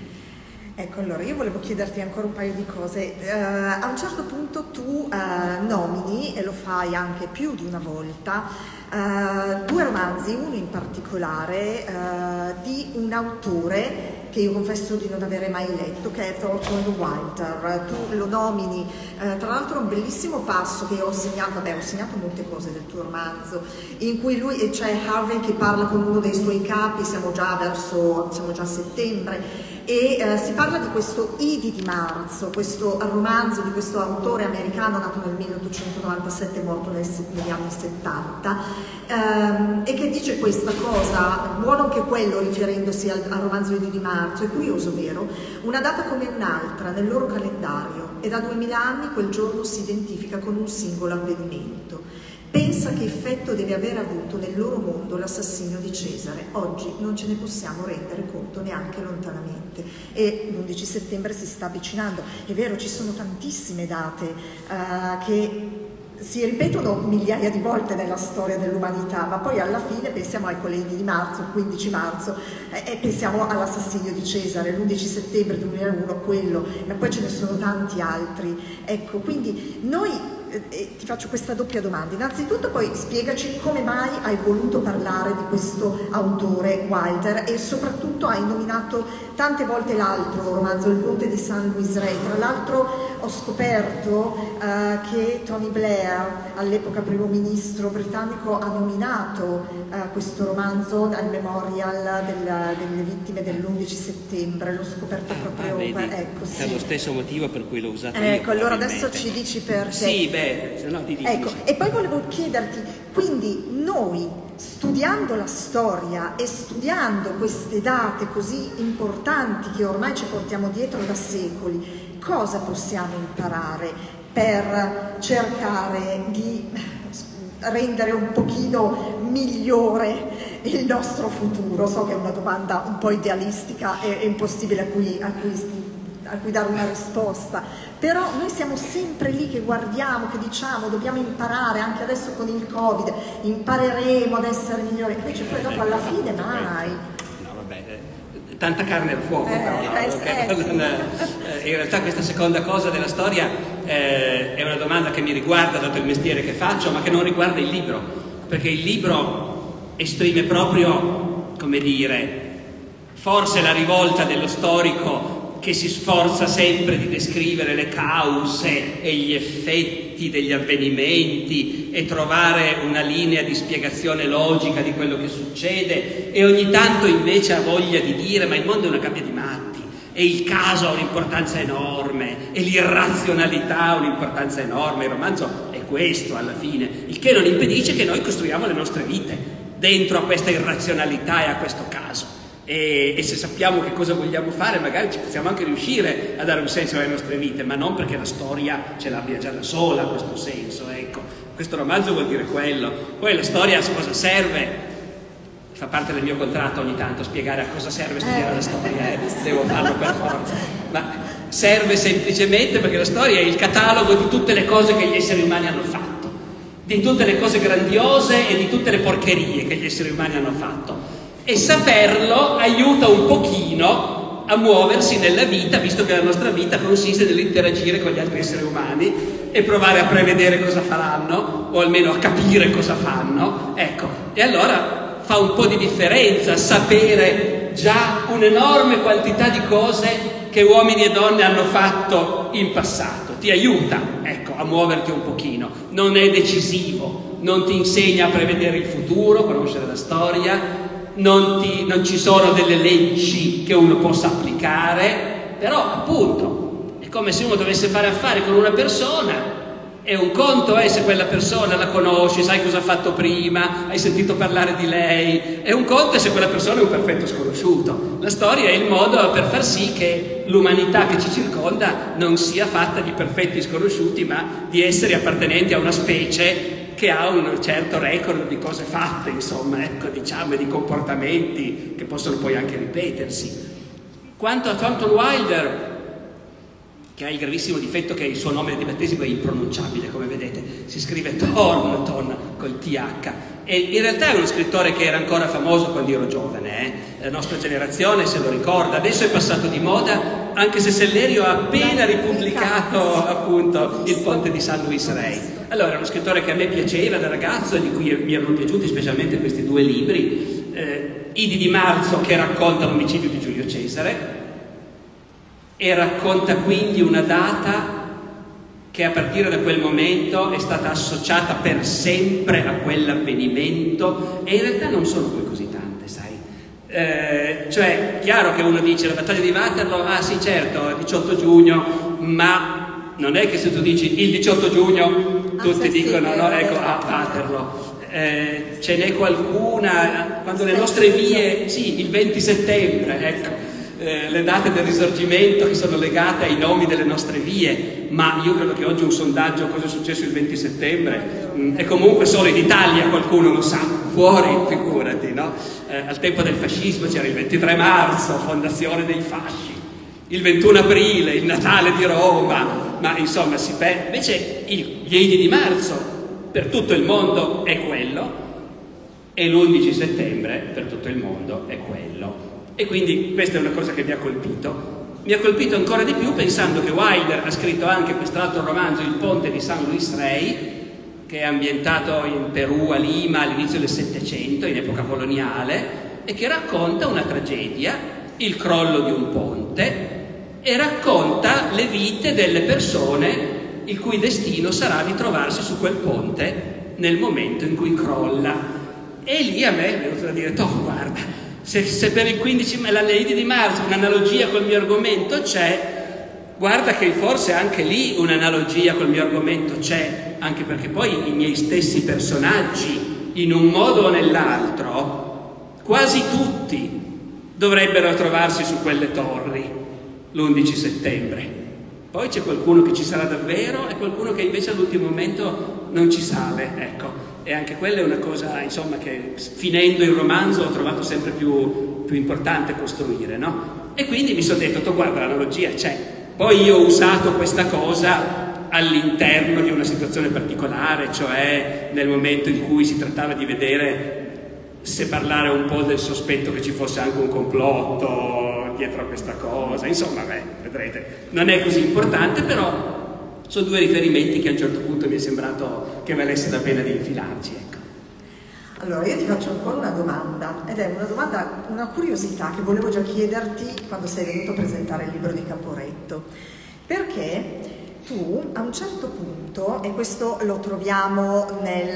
Ecco, allora io volevo chiederti ancora un paio di cose. A un certo punto tu nomini, e lo fai anche più di una volta, due romanzi, uno in particolare di un autore che io confesso di non avere mai letto, che è Thornton Wilder. Tu lo nomini, tra l'altro un bellissimo passo che ho segnato, ho segnato molte cose del tuo romanzo, in cui c'è Harvey che parla con uno dei suoi capi, siamo già a settembre, e si parla di questo Idi di marzo, questo romanzo di questo autore americano nato nel 1897, morto negli anni 70, e che dice questa cosa, buono anche quello riferendosi al romanzo Idi di marzo. È curioso, vero? Una data come un'altra nel loro calendario, e da 2000 anni quel giorno si identifica con un singolo avvenimento. Pensa che effetto deve aver avuto nel loro mondo l'assassinio di Cesare. Oggi non ce ne possiamo rendere conto neanche lontanamente. E l'11 settembre si sta avvicinando. È vero, ci sono tantissime date che si ripetono migliaia di volte nella storia dell'umanità, ma poi alla fine pensiamo ai colleghi di marzo, il 15 marzo, e pensiamo all'assassinio di Cesare, l'11 settembre 2001, quello, ma poi ce ne sono tanti altri. Ecco, quindi noi... ti faccio questa doppia domanda. Innanzitutto poi spiegaci come mai hai voluto parlare di questo autore Wilder, e soprattutto hai nominato tante volte l'altro romanzo, Il Conte di San Luis Rey. Tra l'altro ho scoperto che Tony Blair, all'epoca primo ministro britannico, ha nominato questo romanzo al memorial delle vittime dell'11 settembre. L'ho scoperto proprio ecco, sì. È lo stesso motivo per cui l'ho usato io. Ecco, allora adesso ci dici perché. Sì, se no ti dico. Ecco, e poi volevo chiederti, quindi noi, studiando la storia e studiando queste date così importanti che ormai ci portiamo dietro da secoli, cosa possiamo imparare per cercare di rendere un pochino migliore il nostro futuro? So che è una domanda un po' idealistica e impossibile a cui dare una risposta, però noi siamo sempre lì che guardiamo, che diciamo dobbiamo imparare, anche adesso con il Covid, impareremo ad essere migliori, invece poi dopo alla fine mai. No, vabbè, tanta carne al fuoco, però, in realtà questa seconda cosa della storia è una domanda che mi riguarda, dato il mestiere che faccio, ma che non riguarda il libro, perché il libro esprime proprio, come dire, forse la rivolta dello storico che si sforza sempre di descrivere le cause e gli effetti degli avvenimenti e trovare una linea di spiegazione logica di quello che succede, e ogni tanto invece ha voglia di dire ma il mondo è una gabbia di matti e il caso ha un'importanza enorme e l'irrazionalità ha un'importanza enorme. Il romanzo è questo alla fine, il che non impedisce che noi costruiamo le nostre vite dentro a questa irrazionalità e a questo caso. E se sappiamo che cosa vogliamo fare, magari ci possiamo anche riuscire a dare un senso alle nostre vite, ma non perché la storia ce l'abbia già da sola questo senso. Ecco, questo romanzo vuol dire quello. Poi la storia a cosa serve? Fa parte del mio contratto ogni tanto spiegare a cosa serve studiare la storia, devo farlo per forza, ma serve semplicemente perché la storia è il catalogo di tutte le cose che gli esseri umani hanno fatto, di tutte le cose grandiose e di tutte le porcherie che gli esseri umani hanno fatto. E saperlo aiuta un pochino a muoversi nella vita, visto che la nostra vita consiste nell'interagire con gli altri esseri umani e provare a prevedere cosa faranno, o almeno a capire cosa fanno. Ecco, e allora fa un po' di differenza sapere già un'enorme quantità di cose che uomini e donne hanno fatto in passato. Ti aiuta, ecco, a muoverti un pochino. Non è decisivo, non ti insegna a prevedere il futuro, conoscere la storia, non ci sono delle leggi che uno possa applicare, però appunto è come se uno dovesse fare affari con una persona E un conto è se quella persona la conosci, sai cosa ha fatto prima, hai sentito parlare di lei, e un conto è se quella persona è un perfetto sconosciuto. La storia è il modo per far sì che l'umanità che ci circonda non sia fatta di perfetti sconosciuti, ma di esseri appartenenti a una specie che ha un certo record di cose fatte, insomma, ecco, diciamo, e di comportamenti che possono poi anche ripetersi. Quanto a Thornton Wilder, che ha il gravissimo difetto che il suo nome di battesimo è impronunciabile, come vedete, si scrive Thornton col TH, e in realtà è uno scrittore che era ancora famoso quando ero giovane, la nostra generazione se lo ricorda, adesso è passato di moda, anche se Sellerio ha appena ripubblicato appunto Il ponte di San Luis Rey. Allora, è uno scrittore che a me piaceva da ragazzo e di cui mi erano piaciuti specialmente questi due libri, Idi di Marzo, che racconta l'omicidio di Giulio Cesare, e racconta quindi una data che a partire da quel momento è stata associata per sempre a quell'avvenimento, e in realtà non sono poi così tante, sai? Cioè, chiaro che uno dice la battaglia di Waterloo, ah sì certo, 18 giugno, ma non è che se tu dici il 18 giugno tutti dicono no, ecco, Waterloo. Ce n'è qualcuna, quando le nostre vie, sì, il 20 settembre, ecco. Le date del Risorgimento che sono legate ai nomi delle nostre vie, ma io credo che oggi un sondaggio cosa è successo il 20 settembre è comunque solo in Italia, qualcuno lo sa, fuori figurati, no? Al tempo del fascismo c'era il 23 marzo, fondazione dei fasci, il 21 aprile, il Natale di Roma, ma insomma invece gli Idi di Marzo per tutto il mondo è quello, e l'11 settembre per tutto il mondo è quello. E quindi questa è una cosa che mi ha colpito ancora di più pensando che Wilder ha scritto anche quest'altro romanzo, Il ponte di San Luis Rey, che è ambientato in Perù, a Lima, all'inizio del Settecento, in epoca coloniale, e che racconta una tragedia, il crollo di un ponte, e racconta le vite delle persone il cui destino sarà di trovarsi su quel ponte nel momento in cui crolla. E lì a me è venuto da dire, guarda, se per il 15 Idi di Marzo un'analogia col mio argomento c'è, guarda che forse anche lì un'analogia col mio argomento c'è, anche perché poi i miei stessi personaggi, in un modo o nell'altro, quasi tutti dovrebbero trovarsi su quelle torri l'11 settembre. Poi c'è qualcuno che ci sarà davvero e qualcuno che invece all'ultimo momento non ci sale, ecco. E anche quella è una cosa, insomma, che finendo il romanzo ho trovato sempre più importante costruire, no? E quindi mi sono detto, guarda, l'analogia c'è. Poi io ho usato questa cosa all'interno di una situazione particolare, cioè nel momento in cui si trattava di vedere se parlare un po' del sospetto che ci fosse anche un complotto dietro a questa cosa. Insomma, vedrete, non è così importante, però sono due riferimenti che a un certo punto mi è sembrato che valesse la pena di infilarci, ecco. Allora, io ti faccio ancora una domanda, ed è una domanda, una curiosità che volevo già chiederti quando sei venuto a presentare il libro di Caporetto. Perché tu, a un certo punto, e questo lo troviamo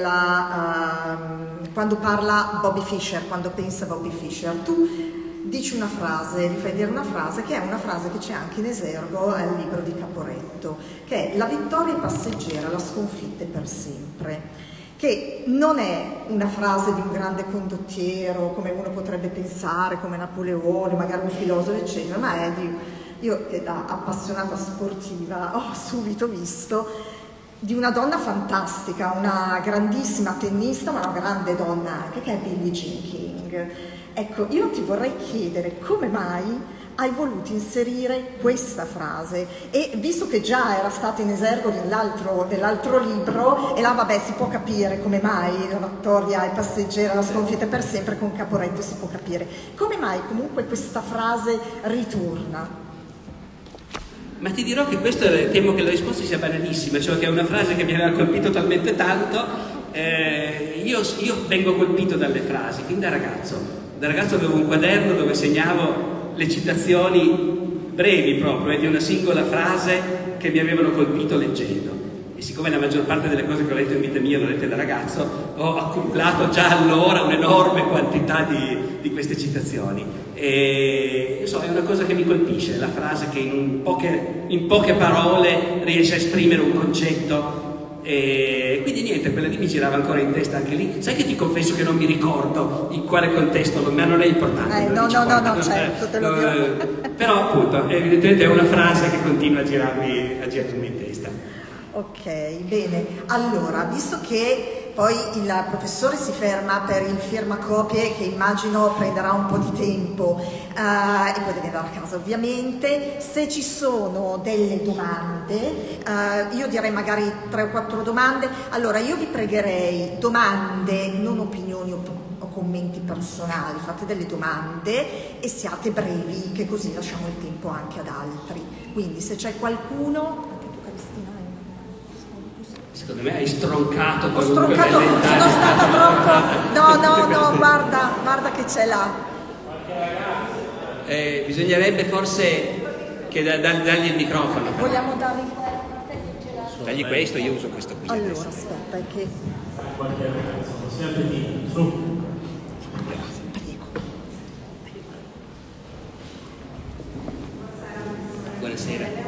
quando parla Bobby Fischer, quando pensa Bobby Fischer, tu dici una frase, gli fai dire una frase che è una frase che c'è anche in esergo al libro di Caporetto, che è la vittoria è passeggera, la sconfitta è per sempre, che non è una frase di un grande condottiero, come uno potrebbe pensare, come Napoleone, magari un filosofo, eccetera, ma è io che da appassionata sportiva ho subito visto di una donna fantastica, una grandissima tennista, ma una grande donna anche, che è Billie Jean King. Ecco, io ti vorrei chiedere come mai hai voluto inserire questa frase, e visto che già era stata in esergo dell'altro libro, e là vabbè si può capire come mai la vittoria è passeggera, la sconfitta è per sempre, con Caporetto si può capire, come mai comunque questa frase ritorna? Ma ti dirò che questo temo che la risposta sia banalissima, cioè che è una frase che mi aveva colpito talmente tanto. Io vengo colpito dalle frasi fin da ragazzo. Da ragazzo avevo un quaderno dove segnavo le citazioni brevi proprio di una singola frase che mi avevano colpito leggendo. E siccome la maggior parte delle cose che ho letto in vita mia l'ho lette da ragazzo, ho accumulato già allora un'enorme quantità di queste citazioni. E so, è una cosa che mi colpisce, la frase che in poche parole riesce a esprimere un concetto e quindi niente, quella lì mi girava ancora in testa anche lì. Sai che ti confesso che non mi ricordo in quale contesto, ma non è importante. No, certo, te lo dico. Però appunto, evidentemente è una frase che continua a girarmi in testa. Ok, bene. Allora, visto che poi il professore si ferma per il firmacopie, che immagino prenderà un po' di tempo, e poi deve andare a casa ovviamente, se ci sono delle domande, io direi magari 3 o 4 domande. Allora, io vi pregherei domande, non opinioni o commenti personali, fate delle domande e siate brevi, che così lasciamo il tempo anche ad altri. Quindi se c'è qualcuno... Secondo me hai stroncato. Ho stroncato, sono stata troppo... No, guarda che c'è là. Bisognerebbe forse che dargli il microfono. Vogliamo dargli... Dagli questo, io uso questo qui. Allora, aspetta, è che... Qualche ragazzo, sempre di su. Buonasera.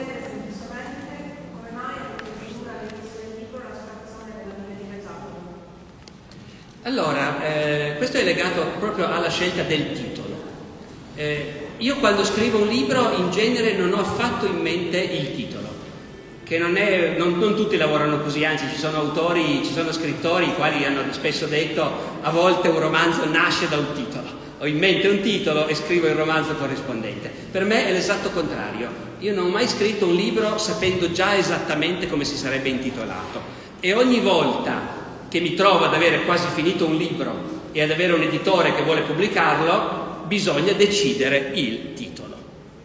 Allora, questo è legato proprio alla scelta del titolo. Io quando scrivo un libro in genere non ho affatto in mente il titolo, che non tutti lavorano così, anzi ci sono scrittori i quali hanno spesso detto a volte un romanzo nasce da un titolo. Ho in mente un titolo e scrivo il romanzo corrispondente. Per me è l'esatto contrario. Io non ho mai scritto un libro sapendo già esattamente come si sarebbe intitolato, e ogni volta che mi trovo ad avere quasi finito un libro e ad avere un editore che vuole pubblicarlo, bisogna decidere il titolo.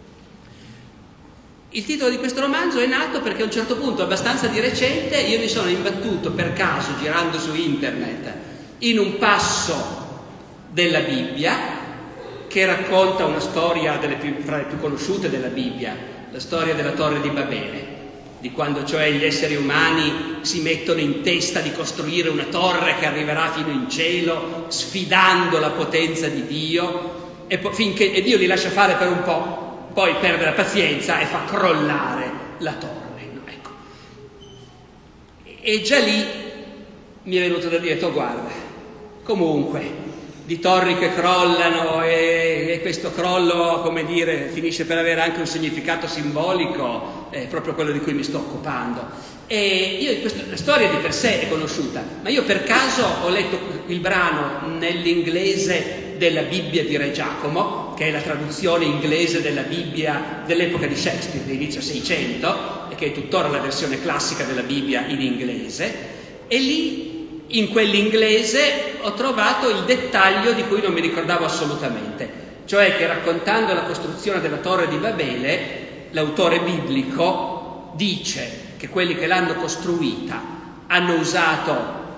Il titolo di questo romanzo è nato perché a un certo punto, abbastanza di recente, io mi sono imbattuto per caso, girando su internet, in un passo della Bibbia che racconta una storia fra le più conosciute della Bibbia, la storia della Torre di Babele, di quando cioè gli esseri umani si mettono in testa di costruire una torre che arriverà fino in cielo, sfidando la potenza di Dio, e Dio li lascia fare per un po', poi perde la pazienza e fa crollare la torre. No, ecco. E già lì mi è venuto da dire, guarda, comunque, di torri che crollano e questo crollo, come dire, finisce per avere anche un significato simbolico, è proprio quello di cui mi sto occupando. E io la storia di per sé è conosciuta, ma io per caso ho letto il brano nell'inglese della Bibbia di Re Giacomo, che è la traduzione inglese della Bibbia dell'epoca di Shakespeare, dell'inizio 600, e che è tuttora la versione classica della Bibbia in inglese, e lì in quell'inglese ho trovato il dettaglio di cui non mi ricordavo assolutamente, cioè che raccontando la costruzione della Torre di Babele, l'autore biblico dice che quelli che l'hanno costruita hanno usato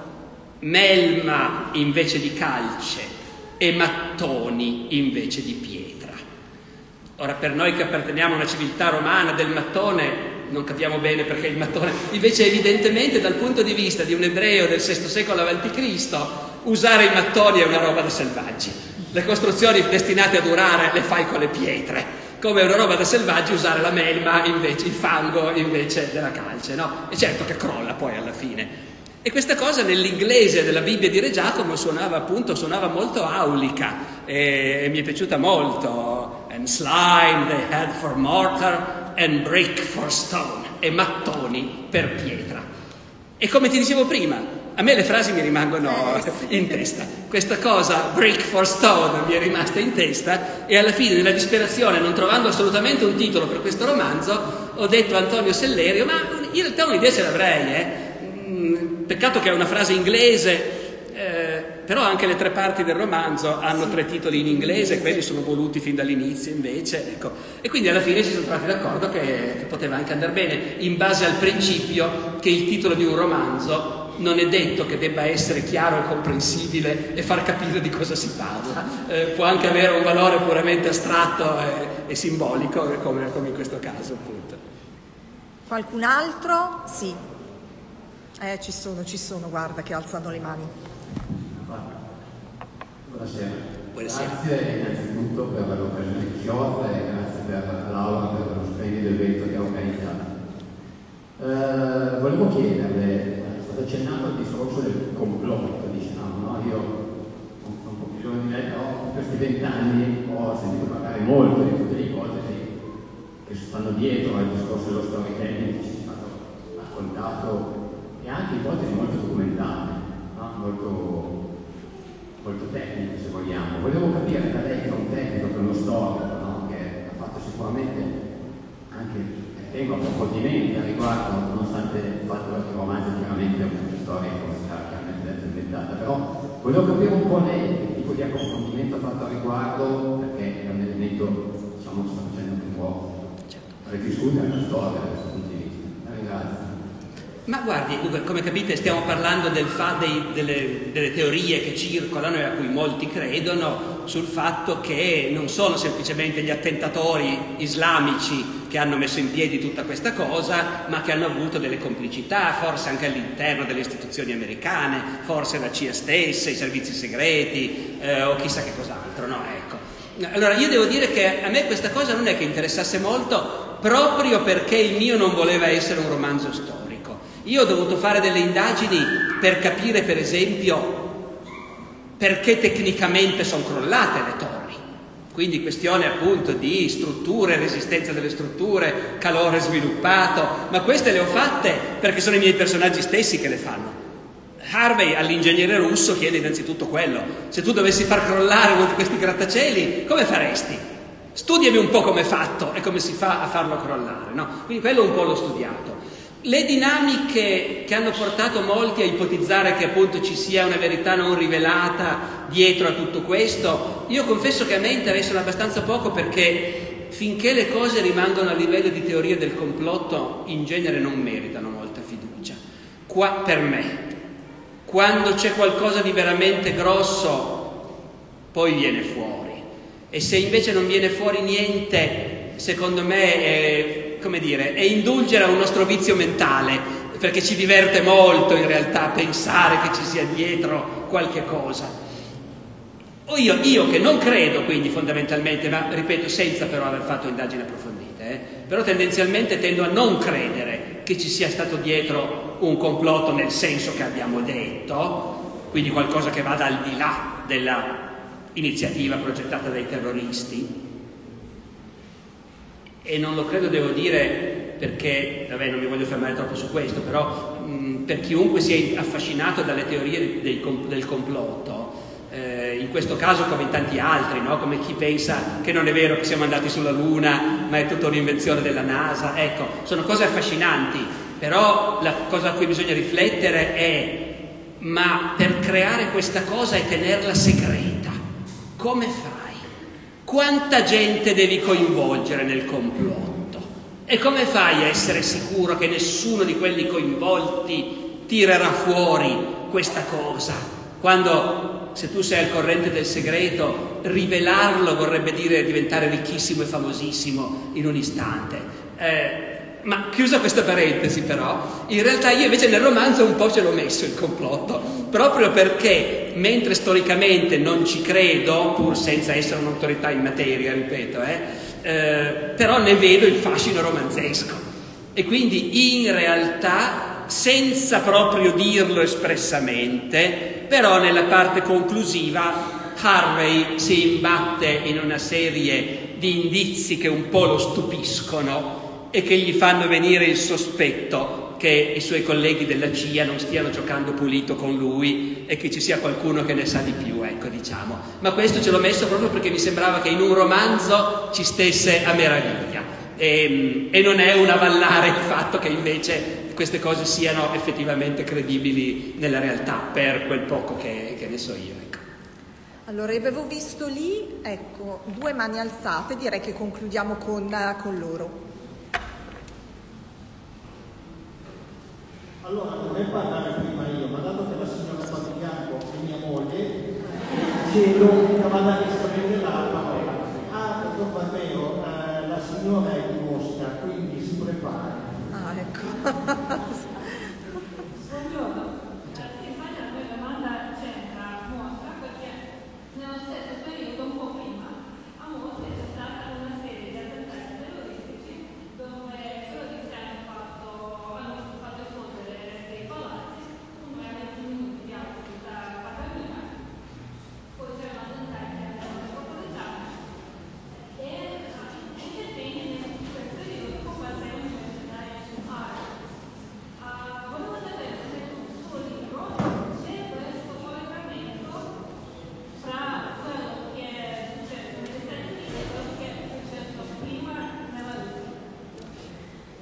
melma invece di calce e mattoni invece di pietra. Ora, per noi che apparteniamo a una civiltà romana, del mattone non capiamo bene perché il mattone, invece evidentemente dal punto di vista di un ebreo del VI secolo a.C. usare i mattoni è una roba da selvaggi. Le costruzioni destinate a durare le fai con le pietre, come è una roba da selvaggi usare la melma invece, il fango invece della calce, no? E certo che crolla poi alla fine. E questa cosa nell'inglese della Bibbia di Re Giacomo suonava molto aulica, e mi è piaciuta molto. And slime they had for mortar and brick for stone, e mattoni per pietra. E come ti dicevo prima, a me le frasi mi rimangono in testa. Questa cosa, brick for stone, mi è rimasta in testa, e alla fine, nella disperazione, non trovando assolutamente un titolo per questo romanzo, ho detto a Antonio Sellerio, ma in realtà un'idea ce l'avrei, Peccato che è una frase inglese, però anche le 3 parti del romanzo hanno 3 titoli in inglese, quelli sono voluti fin dall'inizio invece, ecco. E quindi alla fine ci siamo trovati d'accordo che poteva anche andare bene, in base al principio che il titolo di un romanzo non è detto che debba essere chiaro e comprensibile e far capire di cosa si parla, può anche avere un valore puramente astratto e simbolico, come in questo caso, appunto. Qualcun altro? Sì. Ci sono, guarda che alzano le mani. Buonasera. Buonasera. Grazie innanzitutto per l'occasione chiosa e grazie per Laura per lo splendido evento che ha organizzato. Volevo chiederle, è stato accennato al discorso del complotto, diciamo, no? Io un po' più giovane di me, però in questi 20 anni ho sentito parlare molto di tutte le ipotesi che stanno dietro al discorso dello storytelling che ci è stato raccontato, e anche ipotesi molto documentate, no? molto tecniche, se vogliamo. Volevo capire da lei, che è un tecnico, che è uno storico, no? Che ha fatto sicuramente anche tengo approfondimenti a riguardo, nonostante il fatto che il romanzo chiaramente è una storia chiaramente inventata, però volevo capire un po' lei che tipo di approfondimento ha fatto a riguardo, perché è un elemento, diciamo, che sta facendo un po' ridiscutere la storia da questo punto di vista. La ringrazio. Ma guardi, come capite stiamo parlando delle teorie che circolano e a cui molti credono, sul fatto che non sono semplicemente gli attentatori islamici che hanno messo in piedi tutta questa cosa, ma che hanno avuto delle complicità, forse anche all'interno delle istituzioni americane, forse la CIA stessa, i servizi segreti o chissà che cos'altro, no? Ecco. Allora io devo dire che a me questa cosa non è che interessasse molto, proprio perché il mio non voleva essere un romanzo storico. Io ho dovuto fare delle indagini per capire, per esempio, perché tecnicamente sono crollate le torri. Quindi questione appunto di strutture, resistenza delle strutture, calore sviluppato, ma queste le ho fatte perché sono i miei personaggi stessi che le fanno. Harvey all'ingegnere russo chiede innanzitutto quello: se tu dovessi far crollare uno di questi grattacieli, come faresti? Studiami un po' come è fatto e come si fa a farlo crollare, no? Quindi quello un po' l'ho studiato. Le dinamiche che hanno portato molti a ipotizzare che appunto ci sia una verità non rivelata dietro a tutto questo, io confesso che a me interessano abbastanza poco, perché finché le cose rimangono a livello di teoria del complotto in genere non meritano molta fiducia. Qua per me, quando c'è qualcosa di veramente grosso, poi viene fuori, e se invece non viene fuori niente, secondo me è indulgere a un nostro vizio mentale, perché ci diverte molto in realtà pensare che ci sia dietro qualche cosa. O io che non credo, quindi fondamentalmente, ma ripeto senza però aver fatto indagini approfondite, però tendenzialmente tendo a non credere che ci sia stato dietro un complotto nel senso che abbiamo detto, quindi qualcosa che vada al di là della iniziativa progettata dai terroristi. E non lo credo, devo dire, perché, vabbè, non mi voglio fermare troppo su questo, però per chiunque sia affascinato dalle teorie del complotto, in questo caso come in tanti altri, no? Come chi pensa che non è vero che siamo andati sulla Luna, ma è tutta un'invenzione della NASA, ecco, sono cose affascinanti, però la cosa a cui bisogna riflettere è: ma per creare questa cosa e tenerla segreta, come fai? Quanta gente devi coinvolgere nel complotto? E come fai a essere sicuro che nessuno di quelli coinvolti tirerà fuori questa cosa? Quando, se tu sei al corrente del segreto, rivelarlo vorrebbe dire diventare ricchissimo e famosissimo in un istante. Ma chiusa questa parentesi, però, in realtà io invece nel romanzo un po' ce l'ho messo il complotto, proprio perché, mentre storicamente non ci credo, pur senza essere un'autorità in materia, ripeto, però ne vedo il fascino romanzesco. E quindi in realtà, senza proprio dirlo espressamente, però nella parte conclusiva Harvey si imbatte in una serie di indizi che un po' lo stupiscono e che gli fanno venire il sospetto che i suoi colleghi della CIA non stiano giocando pulito con lui e che ci sia qualcuno che ne sa di più, ecco, diciamo. Ma questo ce l'ho messo proprio perché mi sembrava che in un romanzo ci stesse a meraviglia, e non è un avallare il fatto che invece queste cose siano effettivamente credibili nella realtà, per quel poco che ne so io, ecco. Allora, avevo visto lì, ecco, 2 mani alzate, direi che concludiamo con loro. Allora, dovrei parlare prima io, ma dato che la signora sta di fianco è mia moglie, chiedo che vada a rispondere la parola. Dottor Barbero, la signora è di Mosca, quindi si prepari. Ah, ecco. Buongiorno. In Spagna la domanda c'entra Mosca perché nello stesso periodo, un po' prima, a Mosca c'è stata una serie di attentati terroristici dove i terroristi hanno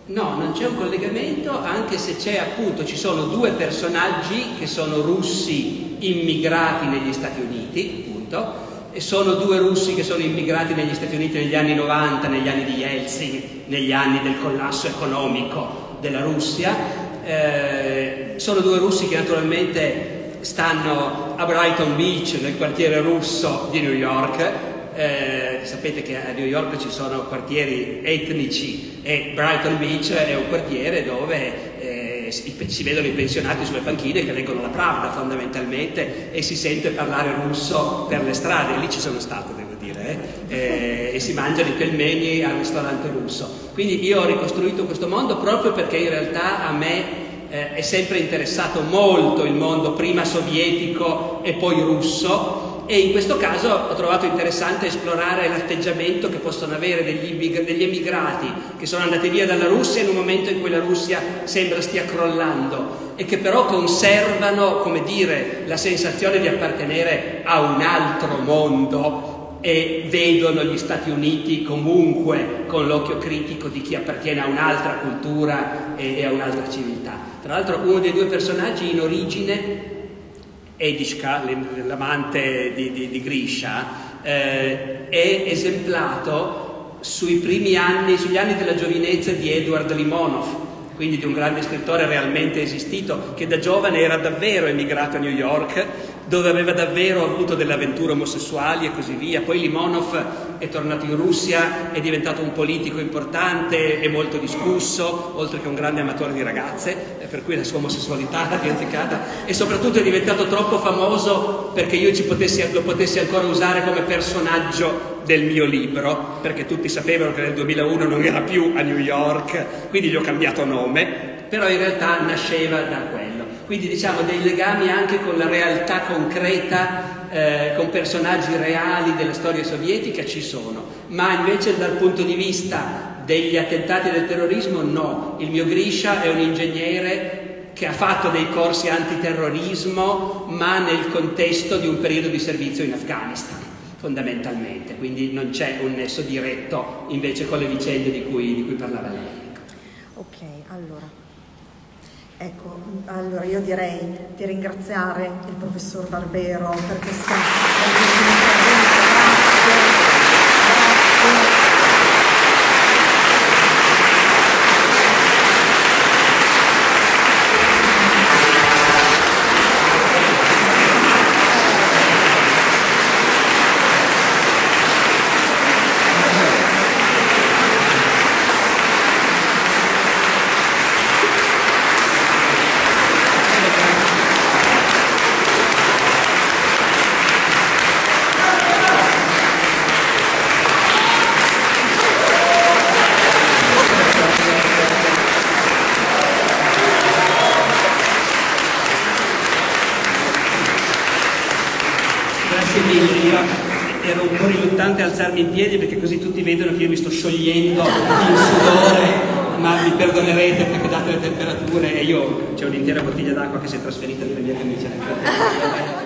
No, non c'è un collegamento, anche se c'è appunto, ci sono due personaggi che sono russi immigrati negli Stati Uniti, appunto, e sono due russi che sono immigrati negli Stati Uniti negli anni 90, negli anni di Yeltsin, negli anni del collasso economico della Russia. Sono due russi che naturalmente stanno a Brighton Beach, nel quartiere russo di New York. Sapete che a New York ci sono quartieri etnici e Brighton Beach è un quartiere dove si vedono i pensionati sulle panchine che leggono la Pravda fondamentalmente e si sente parlare russo per le strade. Lì ci sono stato, devo dire, e si mangiano i pelmeni al ristorante russo. Quindi io ho ricostruito questo mondo proprio perché in realtà a me è sempre interessato molto il mondo prima sovietico e poi russo. E in questo caso ho trovato interessante esplorare l'atteggiamento che possono avere degli emigrati che sono andati via dalla Russia in un momento in cui la Russia sembra stia crollando e che però conservano, come dire, la sensazione di appartenere a un altro mondo e vedono gli Stati Uniti comunque con l'occhio critico di chi appartiene a un'altra cultura e a un'altra civiltà. Tra l'altro uno dei due personaggi in origine, Edichka, l'amante di Grisha, è esemplato sugli anni della giovinezza di Edward Limonov, quindi di un grande scrittore realmente esistito, che da giovane era davvero emigrato a New York, dove aveva davvero avuto delle avventure omosessuali e così via. Poi Limonov è tornato in Russia, è diventato un politico importante e molto discusso, oltre che un grande amatore di ragazze, per cui la sua omosessualità l'ha dimenticata, e soprattutto è diventato troppo famoso perché io lo potessi ancora usare come personaggio del mio libro, perché tutti sapevano che nel 2001 non era più a New York, quindi gli ho cambiato nome, però in realtà nasceva da quello. Quindi diciamo dei legami anche con la realtà concreta, con personaggi reali della storia sovietica ci sono, ma invece dal punto di vista degli attentati del terrorismo no. Il mio Grisha è un ingegnere che ha fatto dei corsi antiterrorismo, ma nel contesto di un periodo di servizio in Afghanistan, fondamentalmente, quindi non c'è un nesso diretto invece con le vicende di cui parlava lei. Ok, allora io direi di ringraziare il professor Barbero per questa bellissima intervento. Grazie. Ero un po' riluttante a alzarmi in piedi perché così tutti vedono che io mi sto sciogliendo in sudore, ma mi perdonerete perché date le temperature e io c'è un'intera bottiglia d'acqua che si è trasferita nelle mie camicie.